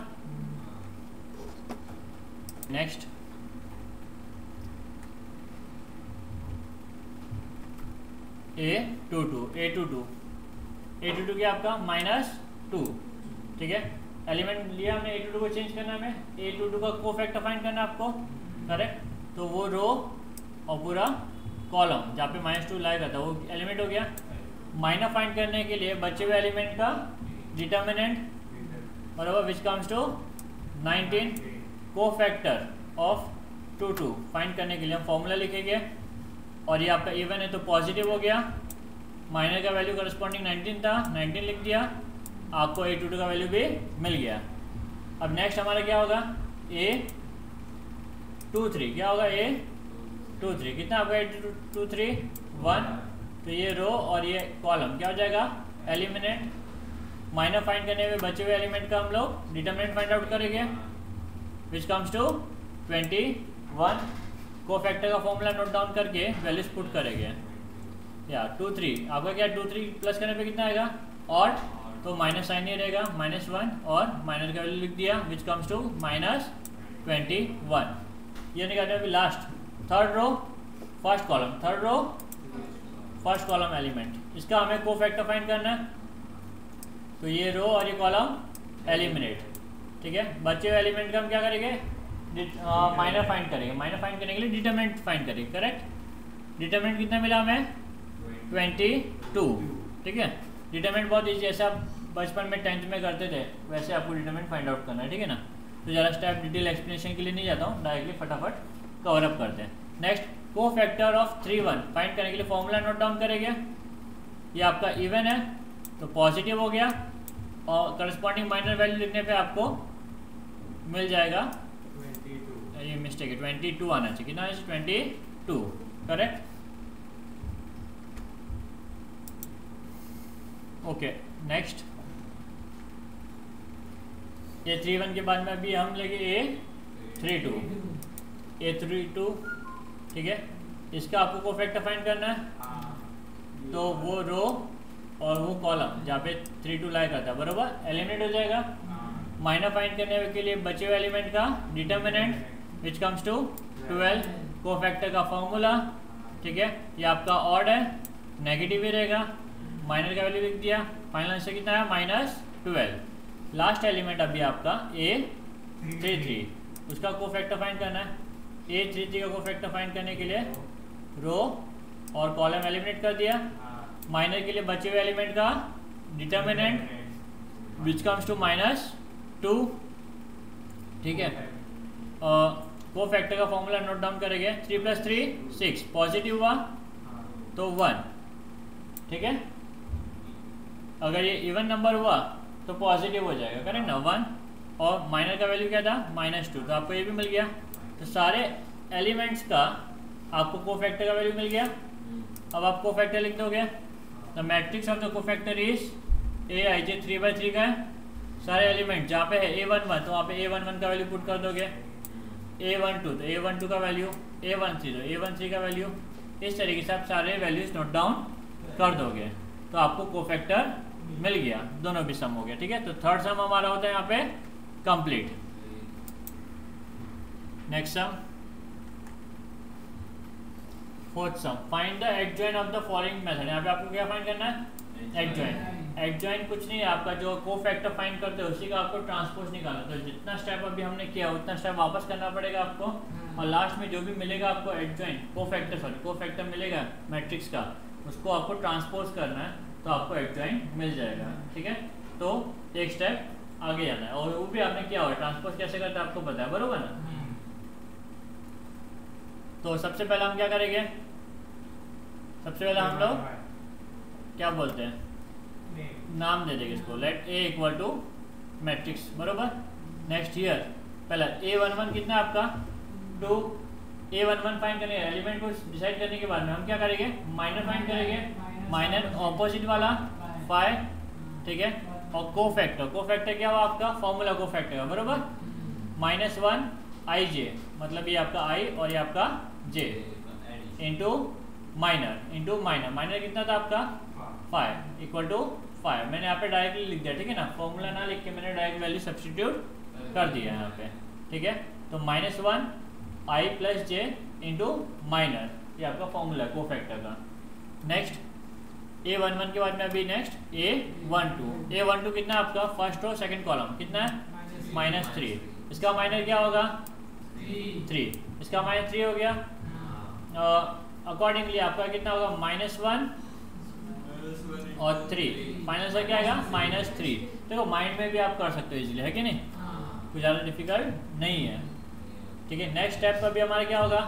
नेक्स्ट ए टू टू, ए टू टू, ए टू टू क्या आपका माइनस टू। ठीक है, एलिमेंट लिया हमने, ए टू टू को चेंज करना है, हमें ए टू टू का कोफैक्टर फाइंड करना है आपको करेक्ट। तो वो रो और पूरा कॉलम जहाँ पे माइनस टू लाएगा था वो एलिमेंट हो गया। माइनर फाइंड करने के लिए बचे हुए एलिमेंट का डिटर्मिनेंट बराबर which comes to nineteen, cofactor of two two find करने के लिए हम फॉर्मूला लिखेंगे, और ये आपका इवन है तो पॉजिटिव हो गया, माइनर का वैल्यू करस्पॉन्डिंग नाइनटीन था, नाइनटीन लिख दिया, आपको ए टू टू का वैल्यू भी मिल गया। अब नेक्स्ट हमारा क्या होगा, ए टू थ्री, क्या होगा ए टू थ्री, कितना आपका ए टू थ्री वन, तो ये रो और ये कॉलम क्या हो जाएगा एलिमिनेट। माइनर फाइंड करने में बचे हुए एलिमेंट का हम लोग डिटर्मिनेंट फाइंड आउट करेंगे which comes to twenty one. Cofactor का फॉर्मूला नोट डाउन करके वैल्यूज पुट करेंगे, या टू थ्री आपका क्या टू थ्री प्लस करने पे कितना आएगा और, तो माइनस साइन नहीं रहेगा, माइनस वन, और माइनर का वैल्यू लिख दिया which comes to minus twenty one. ये निकालते हैं अभी last, third row first column, third row first column element, इसका हमें कोफैक्टर फाइंड करना है, तो ये रो और ये कॉलम एलिमिनेट। ठीक है, बचे हुए एलिमेंट का हम क्या करेंगे, माइनर uh, फाइंड करेंगे, माइनर फाइंड करने के लिए डिटरमिनेंट फाइंड करेंगे करेक्ट। डिटरमिनेंट कितना मिला हमें ट्वेंटी टू। ठीक है, डिटरमिनेंट बहुत ईजी, जैसे आप बचपन में टेंथ में करते थे वैसे आपको डिटरमिनेंट फाइंड आउट करना है। ठीक है ना, तो ज़्यादा स्टेप डिटेल एक्सप्लेनेशन के लिए नहीं जाता हूँ, डायरेक्टली फटाफट कवर अप करते हैं। Next cofactor of three one find करने के लिए फॉर्मूला नोट डाउन करेंगे, ये आपका इवन है तो पॉजिटिव हो गया, और करस्पॉन्डिंग माइनर वैल्यू लिखने पे आपको मिल जाएगा, ये मिस्टेक है, ट्वेंटी टू आना चाहिए, कितना है twenty two correct. Okay next, ये थ्री वन के बाद में अभी हम लेंगे a three two, A three two. ठीक है, इसका आपको कोफैक्टर फाइंड करना है, तो वो रो और वो कॉलम जहाँ पे थ्री टू लाई करता है बराबर एलिमिनेट हो जाएगा। माइनर फाइंड करने के लिए बचे हुए एलिमेंट का determinant which comes to twelve, cofactor का फॉर्मूला। ठीक है, ये आपका ऑड है, नेगेटिव ही रहेगा, माइनर का वैल्यू लिख दिया, फाइनल आंसर कितना है माइनस ट्वेल्व। लास्ट एलिमेंट अभी आपका ए थ्री थ्री, उसका कोफैक्टर फाइंड करना है। ए थ्री थ्री का कोफैक्टर फाइंड करने के लिए रो और कॉलम एलिमिनेट कर दिया, माइनर के लिए बचे हुए एलिमेंट का determinant which comes to minus two. ठीक है, कोफैक्टर का फॉर्मूला नोट डाउन करेंगे, three plus three six, positive हुआ तो वन। ठीक है, अगर ये इवन नंबर हुआ तो पॉजिटिव हो जाएगा करेक्ट ना, वन, और माइनर का वैल्यू क्या था माइनस टू, तो आपको ये भी मिल गया। तो सारे एलिमेंट्स का आपको कोफैक्टर का वैल्यू मिल गया। अब आप कोफैक्टर लिख दोगे, the matrix of the cofactor is a I j three by three का है, सारे एलिमेंट जहाँ पे है ए वन वन तो वहाँ पे ए वन वन का वैल्यू पुट कर दोगे, ए वन टू तो ए वन टू का वैल्यू, ए वन थ्री तो ए वन थ्री का वैल्यू, इस तरीके से आप सारे वैल्यूज नोट डाउन कर दोगे तो आपको कोफैक्टर मिल गया, दोनों भी सम हो गया। ठीक है, तो थर्ड सम हमारा होता है यहाँ पे complete. Next sum, fourth sum, find the adjoint of the following method. यहाँ पे आपको क्या फाइंड करना है, एडजॉइन। एडजॉइन कुछ नहीं है, आपका जो कोफैक्टर फाइंड करते हो उसी का आपको ट्रांसपोज निकालना, तो जितना स्टेप अभी हमने किया उतना स्टेप वापस करना पड़ेगा आपको, और लास्ट में जो भी मिलेगा आपको एडजॉइन कोफैक्टर सॉरी कोफैक्टर मिलेगा मैट्रिक्स का, उसको आपको ट्रांसपोज करना है तो आपको एडजॉइन मिल जाएगा। ठीक है, तो एक स्टेप आगे जाना है, और वो भी आपने किया हुआ, ट्रांसपोज कैसे करते हैं आपको पता है, बरोबर ना। तो सबसे पहले हम क्या करेंगे, सबसे पहले हम लोग क्या बोलते हैं, नाम दे देंगे इसको, let A equal to matrix, बरोबर। नेक्स्ट ईयर पहला ए वन वन कितना है आपका टू, ए वन वन फाइंड करेंगे, एलिमेंट को डिसाइड करने के बाद में हम क्या करेंगे, माइनर फाइंड करेंगे, माइनर ऑपोजिट वाला फाइव, ठीक है, और कोफैक्टर, कोफैक्टर क्या हुआ आपका फॉर्मूला कोफैक्टर का, बरोबर, माइनस वन आई जे, मतलब ये आपका आई और ये आपका j, into minor into minor, minor कितना था आपका फाइव इक्वल टू फाइव, मैंने यहाँ पे डायरेक्टली लिख दिया। ठीक है ना, फॉर्मूला ना लिख के मैंने डायरेक्ट वैल्यू सब्स्टिट्यूट कर दिया यहाँ पे। ठीक है, तो माइनस वन आई प्लस जे इंटू माइनर, ये आपका फॉर्मूला है कोफैक्टर का। नेक्स्ट ए वन वन के बाद में अभी नेक्स्ट ए वन टू, ए वन टू कितना आपका फर्स्ट रो सेकंड कॉलम कितना है माइनस थ्री, इसका माइनर क्या होगा थ्री, इसका माइनस थ्री हो गया, अकॉर्डिंगली आपका कितना होगा माइनस वन और थ्री, फाइनल से क्या आएगा माइनस थ्री। देखो माइंड में भी आप कर सकते हो इजीली, है कि नहीं, कुछ ज़्यादा डिफिकल्ट नहीं है। ठीक है, नेक्स्ट स्टेप पर भी हमारा क्या होगा,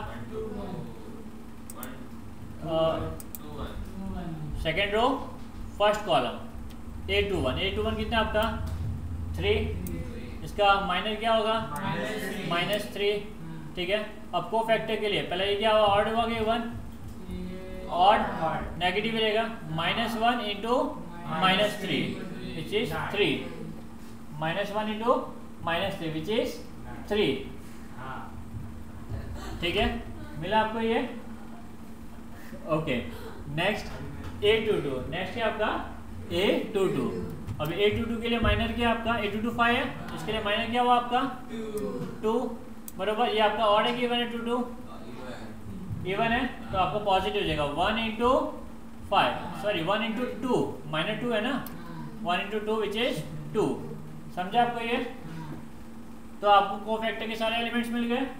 second row first column A two one, a two one कितना आपका थ्री, इसका माइनर क्या होगा माइनस थ्री। ठीक है, अब कोफैक्टर के लिए पहले ये क्या हुआ ऑड हुआ कि वन, ऑड नेगेटिव रहेगा, minus one into minus three which is three, minus one into minus three which is three. ठीक है, मिला आपको ये, ओके। नेक्स्ट ए टू टू, नेक्स्ट है आपका ए टू टू, अब ए टू टू के लिए माइनर क्या आपका ए टू टू फाइव है, इसके लिए माइनर क्या हुआ आपका टू, बरोबर, ये आपका ऑड है कि इवन है, टू टू इवन है तो आपको पॉजिटिव हो जाएगा, one into five sorry one into two, minor two है ना, one into two which is two, समझा आपको ये। तो आपको कोफैक्टर के सारे एलिमेंट्स मिल गए।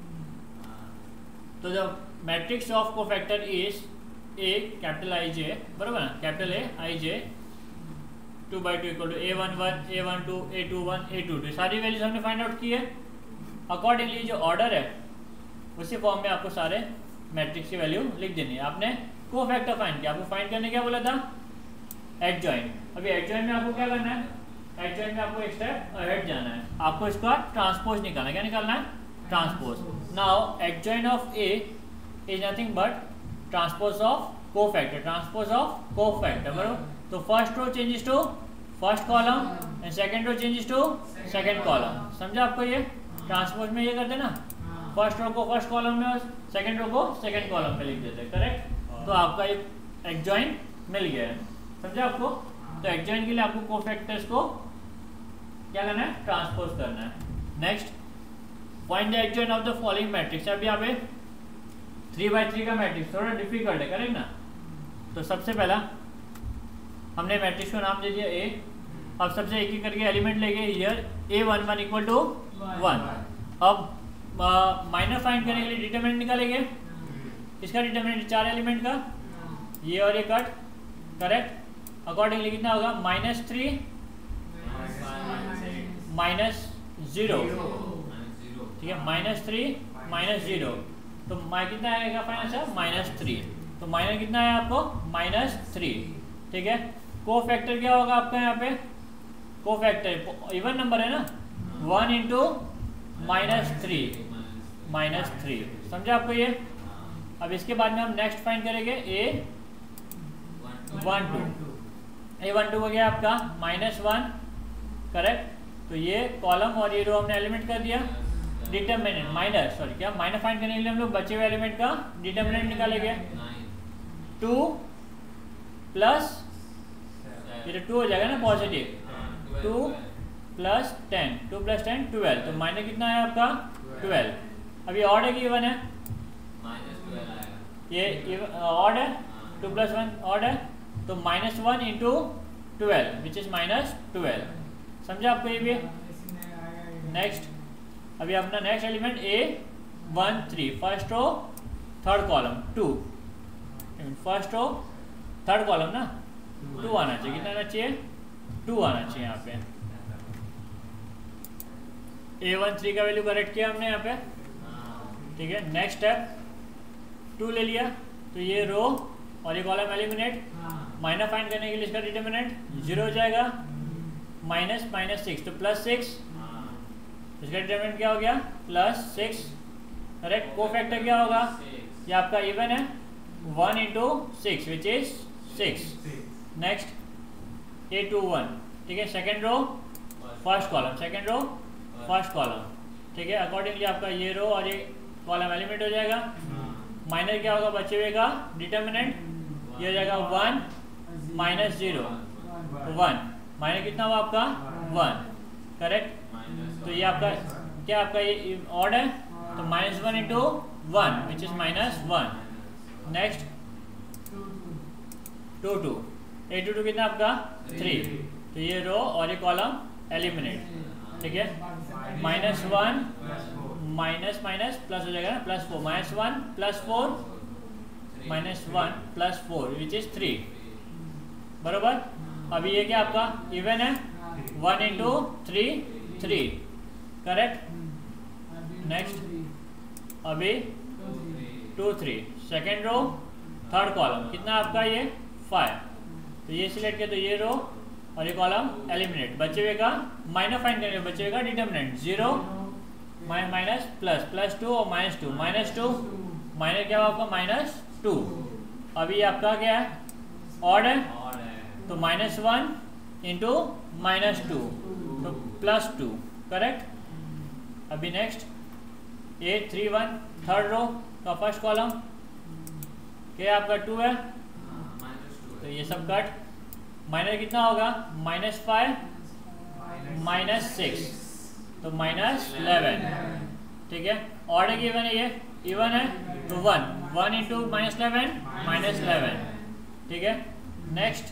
तो the matrix of cofactor is a capital i j, बरोबर ना, capital A I j two by two equal to A one one A one two A two one a two two, सारी वैल्यूज हमने फाइंड आउट की है। अकॉर्डिंगली जो ऑर्डर है उसी फॉर्म में आपको सारे मैट्रिक्स की वैल्यू लिख देनी है। आपने कोफैक्टर फाइंड किया, आपको फाइंड करने क्या बोला था एडजॉइन, अभी एडजॉइन में आपको क्या करना है, एडजॉइन में आपको एक स्टेप अहेड जाना है, आपको इसका ट्रांसपोज निकालना है, क्या निकालना है transpose. Now adjoint of A is nothing but transpose of cofactor, transpose of cofactor, बरोबर। तो first row changes to first column and second row changes to second column, समझा आपको ये, ट्रांसपोज में ये करते ना, फर्स्ट रो को फर्स्ट कॉलम में और सेकंड रो को सेकंड कॉलम पे लिख देते, करेक्ट। तो आपका एक एडजॉइन मिल गया है, समझा आपको। तो एडजॉइन के लिए आपको कोफैक्टर्स को क्या करना है ट्रांसपोज करना है। Next find the adjoint of the following matrix, अभी यहाँ पे थ्री बाई थ्री का मैट्रिक्स थोड़ा डिफिकल्ट है, करेक्ट ना। तो सबसे पहला हमने मैट्रिक्स को नाम दे दिया ए, अब सबसे एक एक करके एलिमेंट लेंगे, here A one one equal to one. अब माइनर फाइंड करने के लिए डिटरमिनेंट निकालेंगे, इसका डिटरमिनेंट चार एलिमेंट का, ये और ये कट, करेक्ट। अकॉर्डिंगली कितना होगा माइनस थ्री माइनस जीरो, ठीक है, माइनस थ्री माइनस जीरो, तो माइ कितना आएगा फाइनल है माइनस थ्री, तो माइनस कितना है आपको माइनस थ्री। ठीक है, कोफैक्टर क्या होगा आपका यहाँ पे, कोफैक्टर इवन नंबर है ना, one into minus three minus three, समझा आपको ये। अब इसके बाद में हम नेक्स्ट फाइंड करेंगे a one two. A one two हो गया आपका माइनस वन, करेक्ट। तो ये कॉलम और ये रो हमने एलिमेंट कर दिया। डिटर्मिनेंट माइनर सॉरी क्या माइनर फाइंड करने के लिए हम लोग बचे हुए एलिमेंट का डिटर्मिनेंट निकालेंगे। टू प्लस ये तो टू हो जाएगा ना positive, two plus ten, two plus ten twelve. तो माइनर कितना है आपका ट्वेल्व। अभी ऑड है कि इवन है? ये ऑड है, टू प्लस वन ऑड है, तो minus one into twelve which is minus twelve. समझा आपको ये भी? नेक्स्ट अभी अपना नेक्स्ट एलिमेंट ए one three, first row third column two, first row third column ना टू आना चाहिए। कितना आना चाहिए? टू आना चाहिए यहाँ पे। ए वन थ्री का वैल्यू करेक्ट किया हमने यहाँ पे, ठीक है। नेक्स्ट स्टेप टू ले लिया, तो ये रो और ये कॉलम एलिमिनेट। माइनर फाइंड करने के लिए इसका डिटर्मिनेंट जीरो हो जाएगा, माइनस माइनस सिक्स तो प्लस सिक्स, इसका डिटर्मिनेंट क्या हो गया? Plus six, correct. Cofactor क्या होगा? ये आपका इवन है, one into six which is six. Next A two one, ठीक है। Second row first column, second row first column, ठीक है। अकॉर्डिंगली आपका ये रो और ये कॉलम एलिमेंट हो जाएगा। माइनर क्या होगा बचे हुए का? डिटर्मिनेंट ये हो जाएगा one minus zero, one. Minor कितना हुआ आपका? One, correct. तो ये आपका क्या आपका ये ऑड है, तो minus one into one which is minus one. Next two two, A two two कितना आपका? थ्री। तो ये रो और ये कॉलम एलिमिनेट, ठीक है। Minus one minus minus plus हो जाएगा ना, plus four, minus one plus four, minus one plus four which is three, बरोबर। अभी ये क्या आपका इवन है, one into three three, correct. Next अभी two three, second row third column कितना आपका? ये फाइव। तो ये सिलेक्ट किया, तो ये रो और ये कॉलम एलिमिनेट। बचे हुए का माइनर फाइंड करेंगे, बचे हुए का determinant zero minus plus, plus two और minus two, minus two, minor क्या हुआ आपका? Minus two. अभी आपका क्या है? ऑड है, तो minus one into minus two तो प्लस टू, करेक्ट। अभी नेक्स्ट ए थ्री वन, थर्ड रो का फर्स्ट कॉलम क्या आपका? टू है, तो ये सब कट। माइनस कितना होगा? माइनस फाइव माइनस सिक्स, तो माइनस इलेवन, ठीक है। ऑड है कि इवन है? ये इवन है, तो one, one into minus eleven minus eleven, ठीक है। Next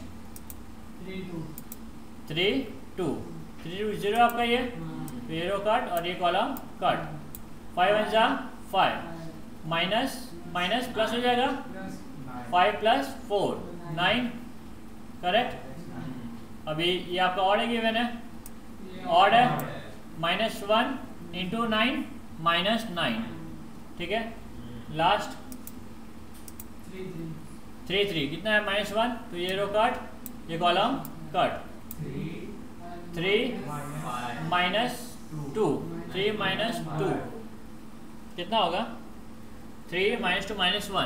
three two, three two zero आपका ये, तो ये रो कट और ये कॉलम कट। फाइव वन जा फाइव, माइनस माइनस प्लस हो जाएगा, five plus four nine, correct. अभी ये आपका ऑड है कि इवन है? ऑड है, minus one into nine minus nine, ठीक है। लास्ट थ्री थ्री कितना है? माइनस वन, तो ये रो कट, ये column cut. Three minus two, three minus two कितना होगा? Three minus two minus one,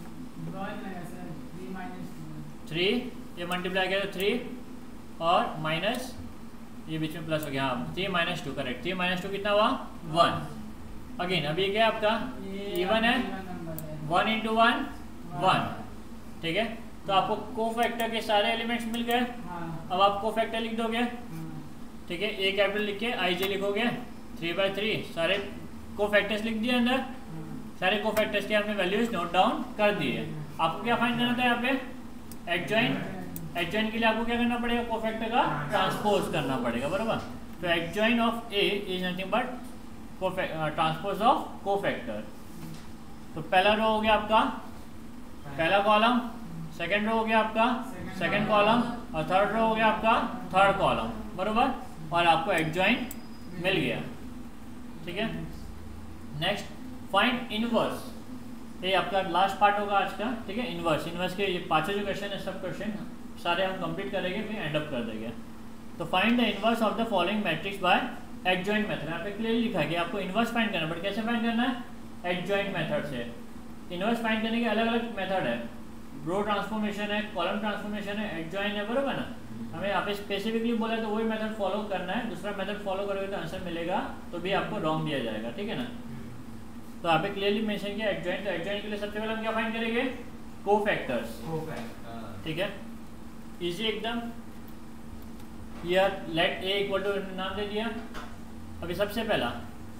three, ये मल्टीप्लाई किया तो थ्री और माइनस ये बीच में प्लस हो गया, हाँ three minus two, correct. Three minus two कितना हुआ? वन। अगेन अभी क्या है आपका? इवन है, वन इंटू वन वन, ठीक है। तो आपको कोफैक्टर के सारे एलिमेंट्स मिल गए। अब आप कोफैक्टर लिख दोगे, ठीक है। ए कैपिटल लिख के आई जे लिखोगे, थ्री बाई थ्री, सारे कोफैक्टर्स लिख दिए अंदर, सारे कोफैक्टर्स के हमने वैल्यूज नोट डाउन कर दिए। आपको क्या फाइंड करना था यहाँ पे? एडजॉइंट। एडजॉइंट के लिए आपको क्या करना पड़ेगा? कोफैक्टर का ट्रांसपोज करना पड़ेगा, बराबर। तो adjoint of A is nothing but transpose of cofactor. तो पहला रो हो गया आपका पहला कॉलम, सेकंड रो हो गया आपका सेकंड कॉलम और थर्ड रो हो गया आपका थर्ड कॉलम, बराबर। और आपको एडजॉइंट मिल गया, ठीक है। नेक्स्ट फाइंड इनवर्स, ये आपका लास्ट पार्ट होगा आज का, ठीक है। इनवर्स, इनवर्स के ये पांचों जो क्वेश्चन है सब क्वेश्चन सारे हम कंप्लीट करेंगे, फिर एंड अप कर देंगे। तो find the inverse of the following matrix by adjoint method. यहाँ पे क्लियरली लिखा है कि आपको इनवर्स फाइंड करना है, बट कैसे फाइंड करना है? एडजॉइंट मेथड से। इनवर्स फाइंड करने के अलग अलग मेथड है, रो ट्रांसफॉर्मेशन है, कॉलम ट्रांसफॉर्मेशन है, एडजॉइन है, बरोबर ना। हमें यहाँ पे स्पेसिफिकली बोला है तो वही मेथड फॉलो करना है, दूसरा मेथड फॉलो करोगे तो आंसर मिलेगा तो भी आपको रॉन्ग दिया जाएगा, ठीक है ना। तो यहाँ पे क्लियरली मेंशन किया एडजॉइन, तो एडजॉइन के लिए सबसे पहले हम क्या फाइंड करेंगे, कोफैक्टर्स, ठीक है, इजी एकदम। Here let A equal to नाम दे दिया। अभी सबसे पहला,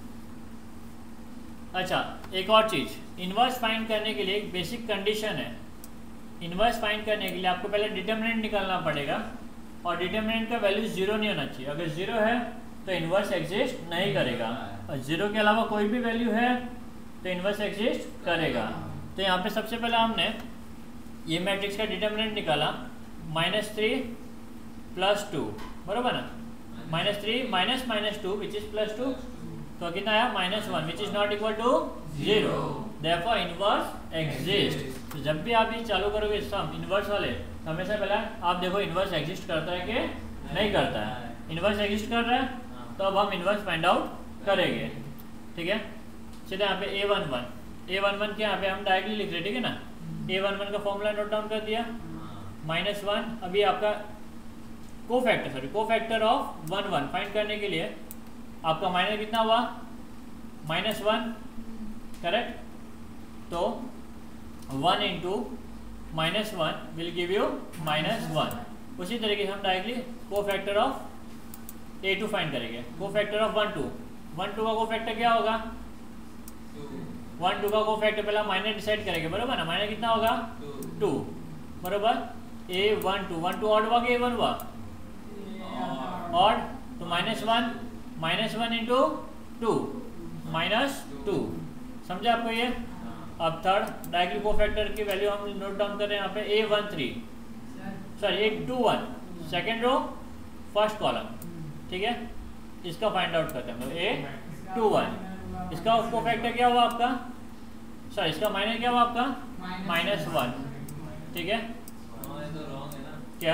अच्छा एक और चीज, इनवर्स फाइंड करने के लिए एक बेसिक कंडीशन है। इनवर्स फाइंड करने के लिए आपको पहले डिटरमिनेंट निकालना पड़ेगा और डिटरमिनेंट का वैल्यू जीरो नहीं होना चाहिए। अगर जीरो है तो इनवर्स एग्जिस्ट नहीं करेगा, और जीरो के अलावा कोई भी वैल्यू है तो इनवर्स एग्जिस्ट करेगा। तो यहाँ पे सबसे पहले हमने ये मैट्रिक्स का डिटरमिनेंट निकाला, माइनस थ्री प्लस टू, बरोबर ना, minus three minus minus two which is plus two, तो कितना आया minus one which is not equal to zero, therefore inverse exist. तो जब भी आप ये चालू करोगे सम इनवर्स वाले, तो हमेशा पहले आप देखो इनवर्स एग्जिस्ट करता है कि नहीं करता है। इनवर्स एग्जिस्ट कर रहा है तो अब हम इनवर्स फाइंड आउट करेंगे, ठीक है। चलिए यहाँ पे ए वन वन, ए वन वन के यहाँ पे हम डायरेक्टली लिख रहे, ठीक है ना। ए वन वन का फॉर्मूला नोट डाउन कर दिया, माइनस वन, अभी आपका cofactor sorry cofactor of one one find करने के लिए आपका माइनस कितना हुआ, माइनस वन, करेक्ट। तो one into minus one will give you minus one. उसी तरीके से हम directly cofactor of A two find करेंगे, cofactor of one two, one two का कोफैक्टर क्या होगा, वन टू का कोफैक्टर पहला माइनस डिसाइड करेंगे, बरोबर ना। माइनस कितना होगा, टू, बरोबर। A one two, one two odd हुआ कि ए वन हुआ, ऑड, तो minus one, minus one into two, minus two, समझा आपको ये। अब थर्ड डायरेक्टली कोफैक्टर की वैल्यू हम नोट डाउन कर रहे हैं यहाँ पे, ए one three sorry A two one, second row first column, ठीक है। इसका फाइंड आउट करते हैं, ए टू वन, इसका कोफैक्टर क्या हुआ आपका, सॉरी इसका माइनस क्या हुआ आपका, माइनस वन, ठीक है। क्या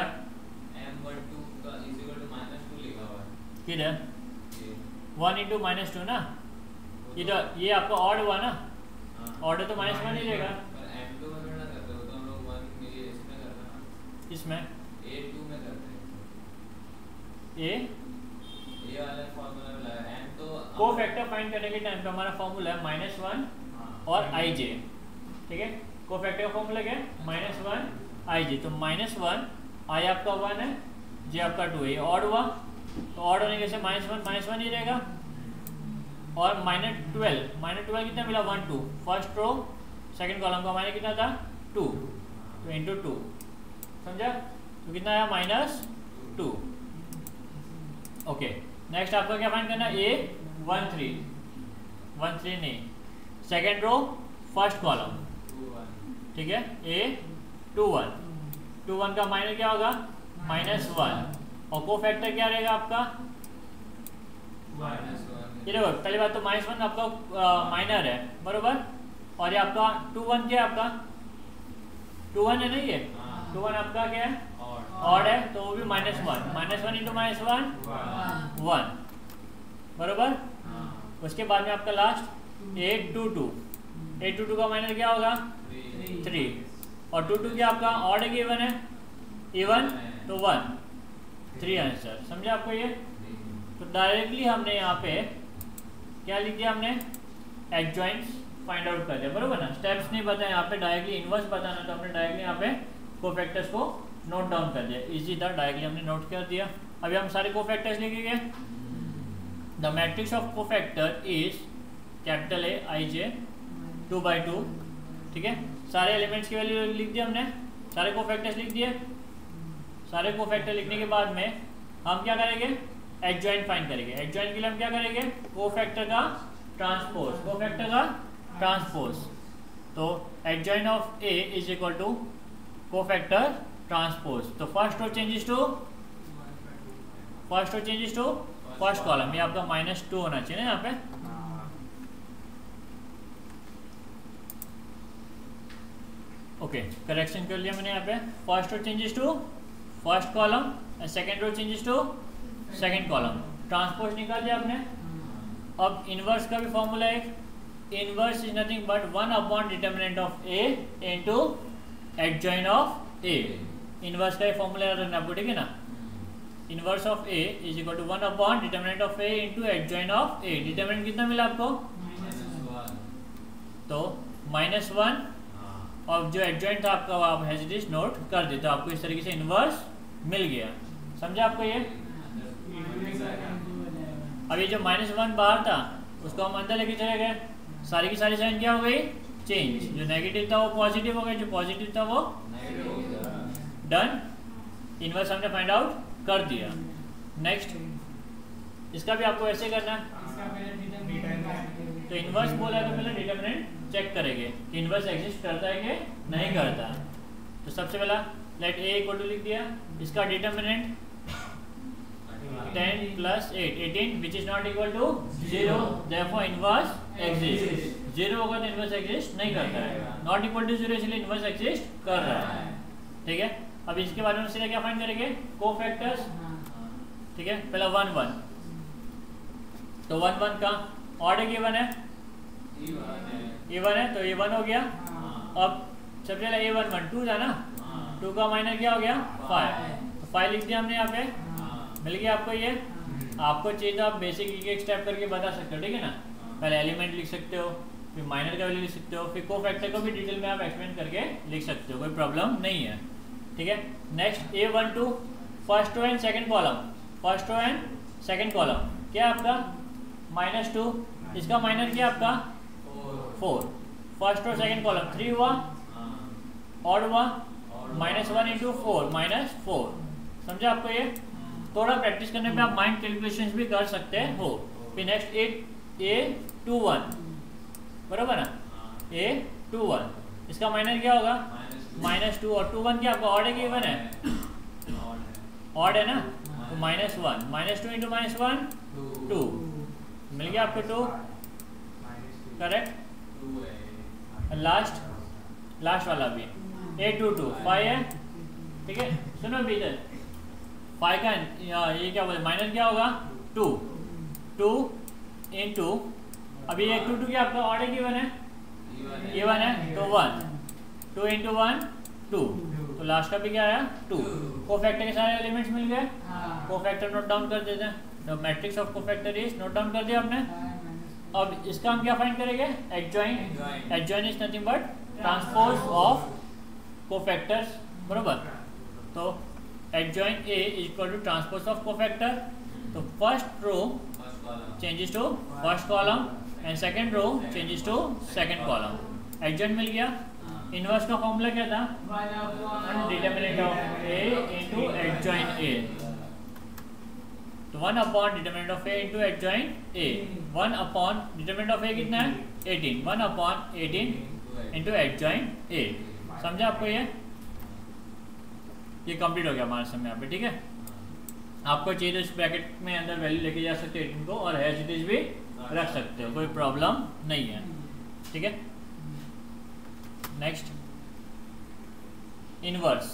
किधर, वन इंटू माइनस टू ना, इधर ये आपका ऑड हुआ ना, ऑर्डर तो माइनस वन ही रहेगा, इसमें ए टू में करते हैं, ए ये वाला फॉर्मूला है, एम तो कोफैक्टर फाइंड करने के टाइम पे हमारा फॉर्मूला है माइनस वन और आई जे, ठीक है। कोफैक्टर का फॉर्मूला क्या है, माइनस वन आई जे, तो माइनस वन, आई आपका वन है, जे आपका टू है, ये ऑड हुआ, तो ऑड होने के से माइनस वन माइनस वन ही रहेगा। और माइनस ट्वेल्व, माइनस ट्वेल्व कितना मिला, one two, first row second column का माइनस कितना था, टू, तो इंटू टू, समझा, तो कितना आया, माइनस टू। ओके, नेक्स्ट आपको क्या फाइंड करना है, A one three, one three नहीं, सेकेंड रो फर्स्ट कॉलम, ठीक है, A two one, two one का माइनस क्या होगा, माइनस वन, और कोफैक्टर क्या रहेगा आपका, ये देखो पहली बात तो माइनस वन आपका माइनर है, बरोबर, और ये आपका टू वन क्या है, आपका टू वन है, नहीं ये टू वन आपका क्या है, ऑड है, तो वो भी minus one, minus one into minus one, one, बरोबर। उसके बाद में आपका last at two two, at two two का माइनस क्या होगा, थ्री, और टू टू क्या आपका ऑड है कि इवन है, इवन, तो वन, थ्री आंसर, समझे आपको ये। तो डायरेक्टली हमने यहाँ पे क्या लिख दिया, हमने एडजॉइंट्स फाइंड आउट कर दिया, बरोबर ना। स्टेप्स नहीं बताए यहाँ पे, डायरेक्टली इनवर्स बताना, तो हमने डायरेक्टली यहाँ पे कोफैक्टर्स को नोट डाउन कर दिया, इजी था, डायरेक्टली हमने नोट कर दिया। अभी हम सारे कोफैक्टर्स लिखेंगे। The matrix of cofactor is capital A I j two by two, ठीक है। सारे एलिमेंट्स की वैल्यू लिख दी हमने, सारे कोफैक्टर्स लिख दिए। सारे कोफैक्टर लिखने के बाद में हम क्या करेंगे, एडजॉइंट फाइंड करेंगे। एडजॉइंट के लिए हम क्या करेंगे, कोफैक्टर का ट्रांसपोज, कोफैक्टर का ट्रांसपोज। तो adjoint of A is equal to cofactor transpose. तो first row changes to first row changes to first column, ये आपका माइनस टू होना चाहिए ना यहाँ पे। ओके, करेक्शन कर लिया मैंने यहाँ पे। First row changes to first column, second row changes to second column, transpose निकाल दिया आपने। अब इनवर्स का भी फॉर्मूला है, inverse is nothing but one upon determinant of A into adjoint of A. Inverse का ये फॉर्मूला रखना आपको, ठीक है ना। Inverse of A is equal to one upon determinant of A into adjoint of A. Determinant कितना मिला आपको? तो माइनस वन, और जो एडजॉइंट था आपका आप हैज इट इज नोट कर देते हो, आपको इस तरीके से इनवर्स मिल गया। समझा आपको ये? अब ये जो माइनस वन बाहर था उसको हम अंदर लेके चले गए, सारी की सारी साइन क्या हो गई? चेंज। जो नेगेटिव था वो पॉजिटिव हो गया, जो पॉजिटिव था वो डन। इनवर्स हमने फाइंड आउट कर दिया। नेक्स्ट इसका भी आपको ऐसे करना है। तो इनवर्स बोला है तो पहले डिटरमिनेंट चेक करेंगे कि इनवर्स एग्जिस्ट करता है कि नहीं करता। तो सबसे पहला लेट ए इक्वल टू लिख दिया, इसका determinant ten plus eight eighteen which is not equal to zero, therefore inverse exist. Zero होगा तो इनवर्स एग्जिस्ट नहीं करता है, नॉट इक्वल टू जीरो इसलिए इनवर्स एग्जिस्ट कर रहा है। ठीक है, अब इसके बारे में सीधा क्या फाइंड करेंगे? कोफैक्टर्स। ठीक है, पहला वन वन, तो वन वन का ऑड है कि वन है? ए वन है, तो ए वन हो गया। अब सबसे पहले ए वन वन टू था ना, टू का माइनर क्या हो गया? फाइव। तो फाइव लिख दिया हमने यहाँ पे, मिल गया आपको ये। आपको चाहिए तो आप बेसिक एक एक स्टेप करके बता सकते हो, ठीक है ना। पहले एलिमेंट लिख सकते हो, फिर माइनर का वैल्यू लिख सकते हो, फिर कोफैक्टर को भी डिटेल में आप एक्सप्लेन करके लिख सकते हो, कोई प्रॉब्लम नहीं है। ठीक है, next A one two, first row and second column. First row and second column क्या आपका? माइनस टू, इसका माइनर क्या आपका? Four. First row second column three हुआ, ऑड हुआ, minus one into four minus four. समझा आपको ये? थोड़ा प्रैक्टिस करने पे आप माइंड कैलकुलेशंस भी कर सकते हो। फिर next at A two one, बराबर ना? ए टू वन, इसका माइनर क्या होगा? माइनस टू, और टू वन क्या आपका ऑड है कि इवन है? ऑड है ना, तो minus one, minus two into minus one two, मिल गया आपको टू, करेक्ट। लास्ट लास्ट वाला भी ए टू टू फाइव है। ठीक है, सुनो भी इधर फाइव का ये क्या बोले माइनर क्या होगा? टू, टू इन टू, अभी ये टू टू क्या आपका ऑड है कि वन है? ये वन है, तो one, two into one two, तो लास्ट का भी क्या आया? टू। कोफैक्टर के सारे एलिमेंट्स मिल गए। कोफैक्टर नोट डाउन कर देते हैं, matrix of cofactor is note down कर दिया आपने। अब इसका हम क्या फाइंड करेंगे? Adjoint. Adjoint is nothing but transpose of cofactors, बरोबर। तो adjoint A is equal to transpose of cofactor. तो first row changes to first column and second row changes to second column. Adjoint मिल गया। इनवर्स का फॉर्मूला क्या था? Determinant of A into adjoint A. तो one upon determinant of A into adjoint A. One upon determinant of A कितना है? Eighteen. One upon eighteen into adjoint A. समझा आपको ये? ये कंप्लीट हो गया हमारे समय यहाँ पे। ठीक है, आपको चाहिए तो इस ब्रैकेट में अंदर वैल्यू लेके जा सकते हो एटीन को, और हैज इट इज भी रख सकते हो, कोई प्रॉब्लम नहीं है। ठीक है, next inverse.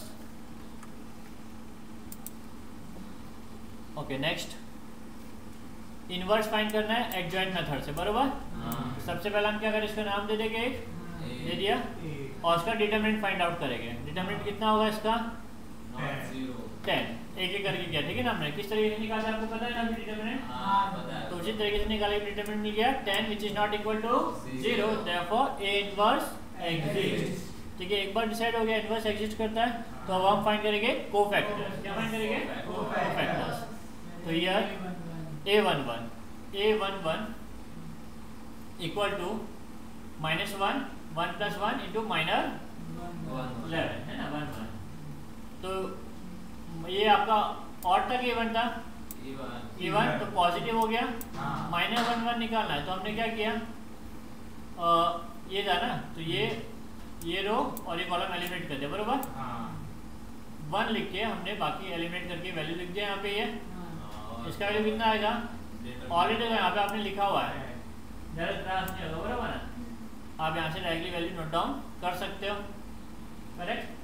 Okay, next inverse find करना है एडजॉइंट मेथड से, बरोबर। सबसे पहले हम क्या करें? इसका नाम दे देंगे, एक दे दिया, और इसका डिटरमिनेंट फाइंड आउट करेंगे। डिटरमिनेंट कितना होगा इसका? टेन। एक एक करके किया, ठीक है ना। हमने किस तरीके से निकाला आपको पता है ना डिटरमिनेंट? तो उसी तरीके से निकाले, डिटरमिनेंट मिल गया ten which is not equal to zero, therefore A inverse exist. ठीक है, एक बार डिसाइड हो गया इनवर्स एग्जिस्ट करता है, तो अब हम फाइंड करेंगे कोफैक्टर्स। क्या फाइंड करेंगे? कोफैक्टर्स। तो here A one one, A one one equal to minus one, one plus one into minor eleven, है ना, वन वन। तो ये आपका ऑड तक ए वन था, ए वन तो पॉजिटिव हो गया। माइनस वन वन निकालना है, तो हमने क्या किया? आ, ये था ना, तो ये ये रो और ये कॉलम एलिमिनेट कर दिया, बरोबर। वन लिख के हमने बाकी एलिमिनेट करके वैल्यू लिख दिया यहाँ पे। ये इसका वैल्यू कितना आएगा? ऑलरेडी यहाँ पे आपने लिखा हुआ है, ज़्यादा त्रास नहीं होगा, बराबर ना। आप यहाँ से डायरेक्टली वैल्यू नोट डाउन कर सकते हो, करेक्ट।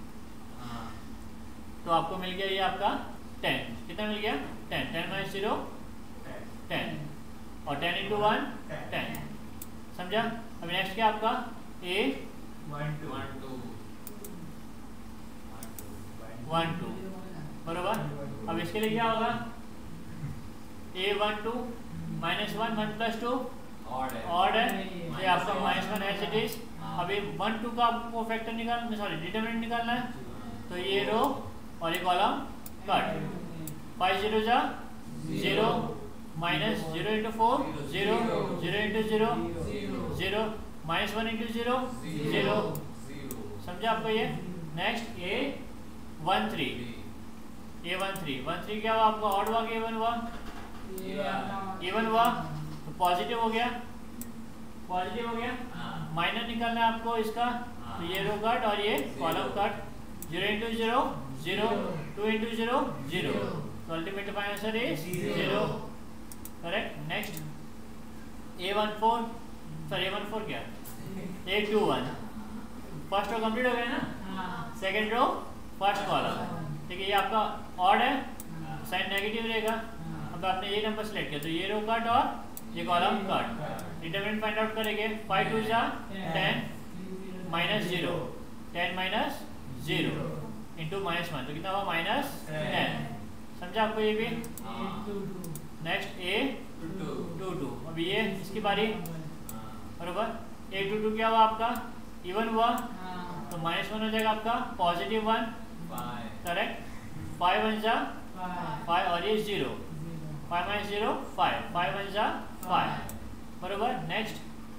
तो आपको मिल गया ये आपका टेन। कितना मिल गया? Ten. Ten minus zero ten, और टेन इंटू वन टेन। समझा? अभी नेक्स्ट क्या आपका A one two one two बरोबर। अब इसके लिए क्या होगा A one two minus one one plus two odd है, ये आपका minus one as it is. अभी वन टू का आपको फैक्टर निकालना, सॉरी डिटरमिनेंट निकालना है, तो ये रो और ये कॉलम कट। फाइव जीरो जा zero minus zero into four zero zero into zero zero minus one into zero zero. समझा आपको ये? नेक्स्ट ए वन थ्री ए वन थ्री वन थ्री क्या हुआ आपका ऑड हुआ कि इवन हुआ? इवन हुआ, तो पॉजिटिव हो गया, पॉजिटिव हो गया। माइनस निकालना है आपको इसका, तो ये रो कट और ये column cut. Zero into zero zero two into zero zero, तो ultimate final answer is zero. Correct. Next A one four sorry A one four क्या A two one, first row complete हो गया ना, सेकेंड रो फर्स्ट कॉलम। ठीक है, ये आपका ऑड है, साइन नेगेटिव रहेगा। अब आपने ये नंबर सेलेक्ट किया, तो ये रो कट और ये column cut. Determinant find out करेंगे, फाइव टू जा ten minus zero, ten minus zero into minus one, तो कितना हुआ माइनस टेन। समझा आपको ये भी? नेक्स्ट ए टू टू, अभी ये इसकी बारी बरोबर। ए टू टू क्या हुआ आपका इवन हुआ, तो माइनस वन हो जाएगा आपका positive one. Correct. Five one जा फाइव और ये zero, five minus zero five, five one जा फाइव बरोबर। नेक्स्ट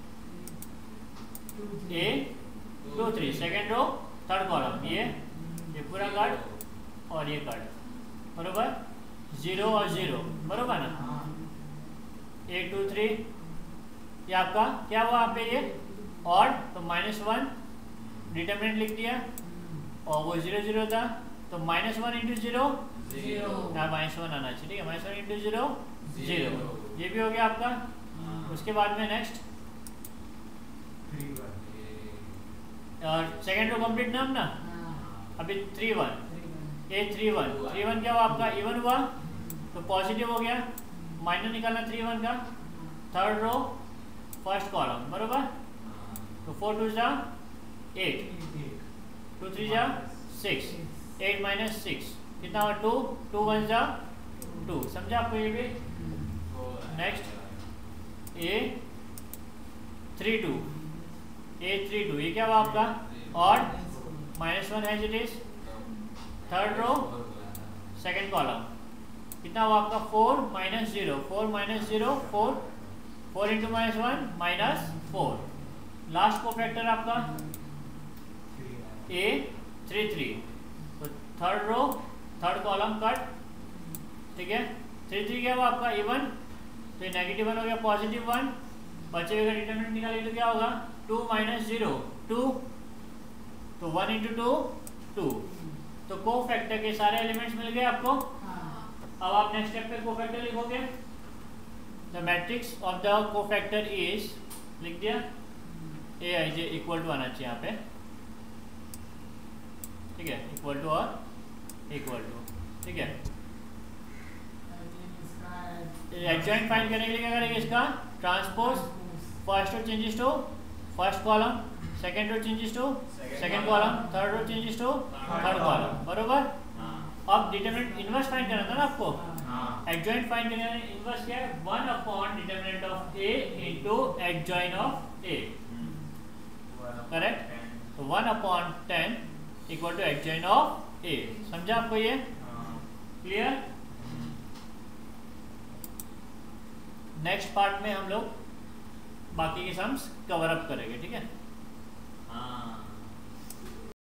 ए two three second row third column, ये ये पूरा कट और ये कट बरोबर, जीरो और जीरो बरोबर ना। ए टू थ्री ये आपका क्या हुआ यहाँ पे ये ऑड, तो माइनस वन डिटरमिनेंट लिख दिया और वो जीरो जीरो था, तो माइनस वन इंटू जीरो यहाँ माइनस वन आना चाहिए। ठीक है, minus one into zero zero, ये भी हो गया आपका। उसके बाद में नेक्स्ट और सेकेंड रो कंप्लीट नाम ना, अभी three one A three one three one क्या हुआ आपका इवन हुआ, तो पॉजिटिव हो गया, माइनस निकालना थ्री वन का। थर्ड रो फर्स्ट कॉलम बरोबर, तो फोर टू जा एट, टू थ्री जा सिक्स, एट माइनस सिक्स कितना हुआ टू, टू वन जा टू। समझा आपको ये भी? नेक्स्ट ए थ्री टू ए थ्री टू ये क्या हुआ आपका ऑड, माइनस वन है it is. Third row second column कितना हुआ आपका four minus zero, four minus zero four, four into minus one minus four. Last cofactor आपका ए थ्री थ्री, तो third row third column cut. ठीक है, थ्री थ्री क्या हुआ आपका इवन, तो ये नेगेटिव वन हो गया पॉजिटिव वन, बचे हुए का डिटरमिनेंट निकालिए तो क्या होगा टू माइनस जीरो टू, तो वन इंटू टू टू, तो को फैक्टर के सारे एलिमेंट्स मिल गए आपको। अब आप नेक्स्ट स्टेप पे को फैक्टर लिखोगे, the matrix of the cofactor is, लिख दिया ए आई जे इक्वल टू आना चाहिए यहाँ पे। ठीक है, इक्वल टू और इक्वल टू। ठीक है, एडजॉइंट फाइंड करने के लिए क्या करेंगे, इसका transpose first row changes to first column, second row changes to second column, third row changes to third column बरोबर। अब डिटरमिनेंट इनवर्स फाइंड करना था ना आपको, एडजॉइंट फाइंड करने का इनवर्स क्या है, one upon determinant of A into adjoint of A. Correct, तो one upon ten equal to adjoint of A. समझा आपको ये? क्लियर? नेक्स्ट पार्ट में हम लोग बाकी के सम्स कवर अप करेंगे। ठीक है। हाँ।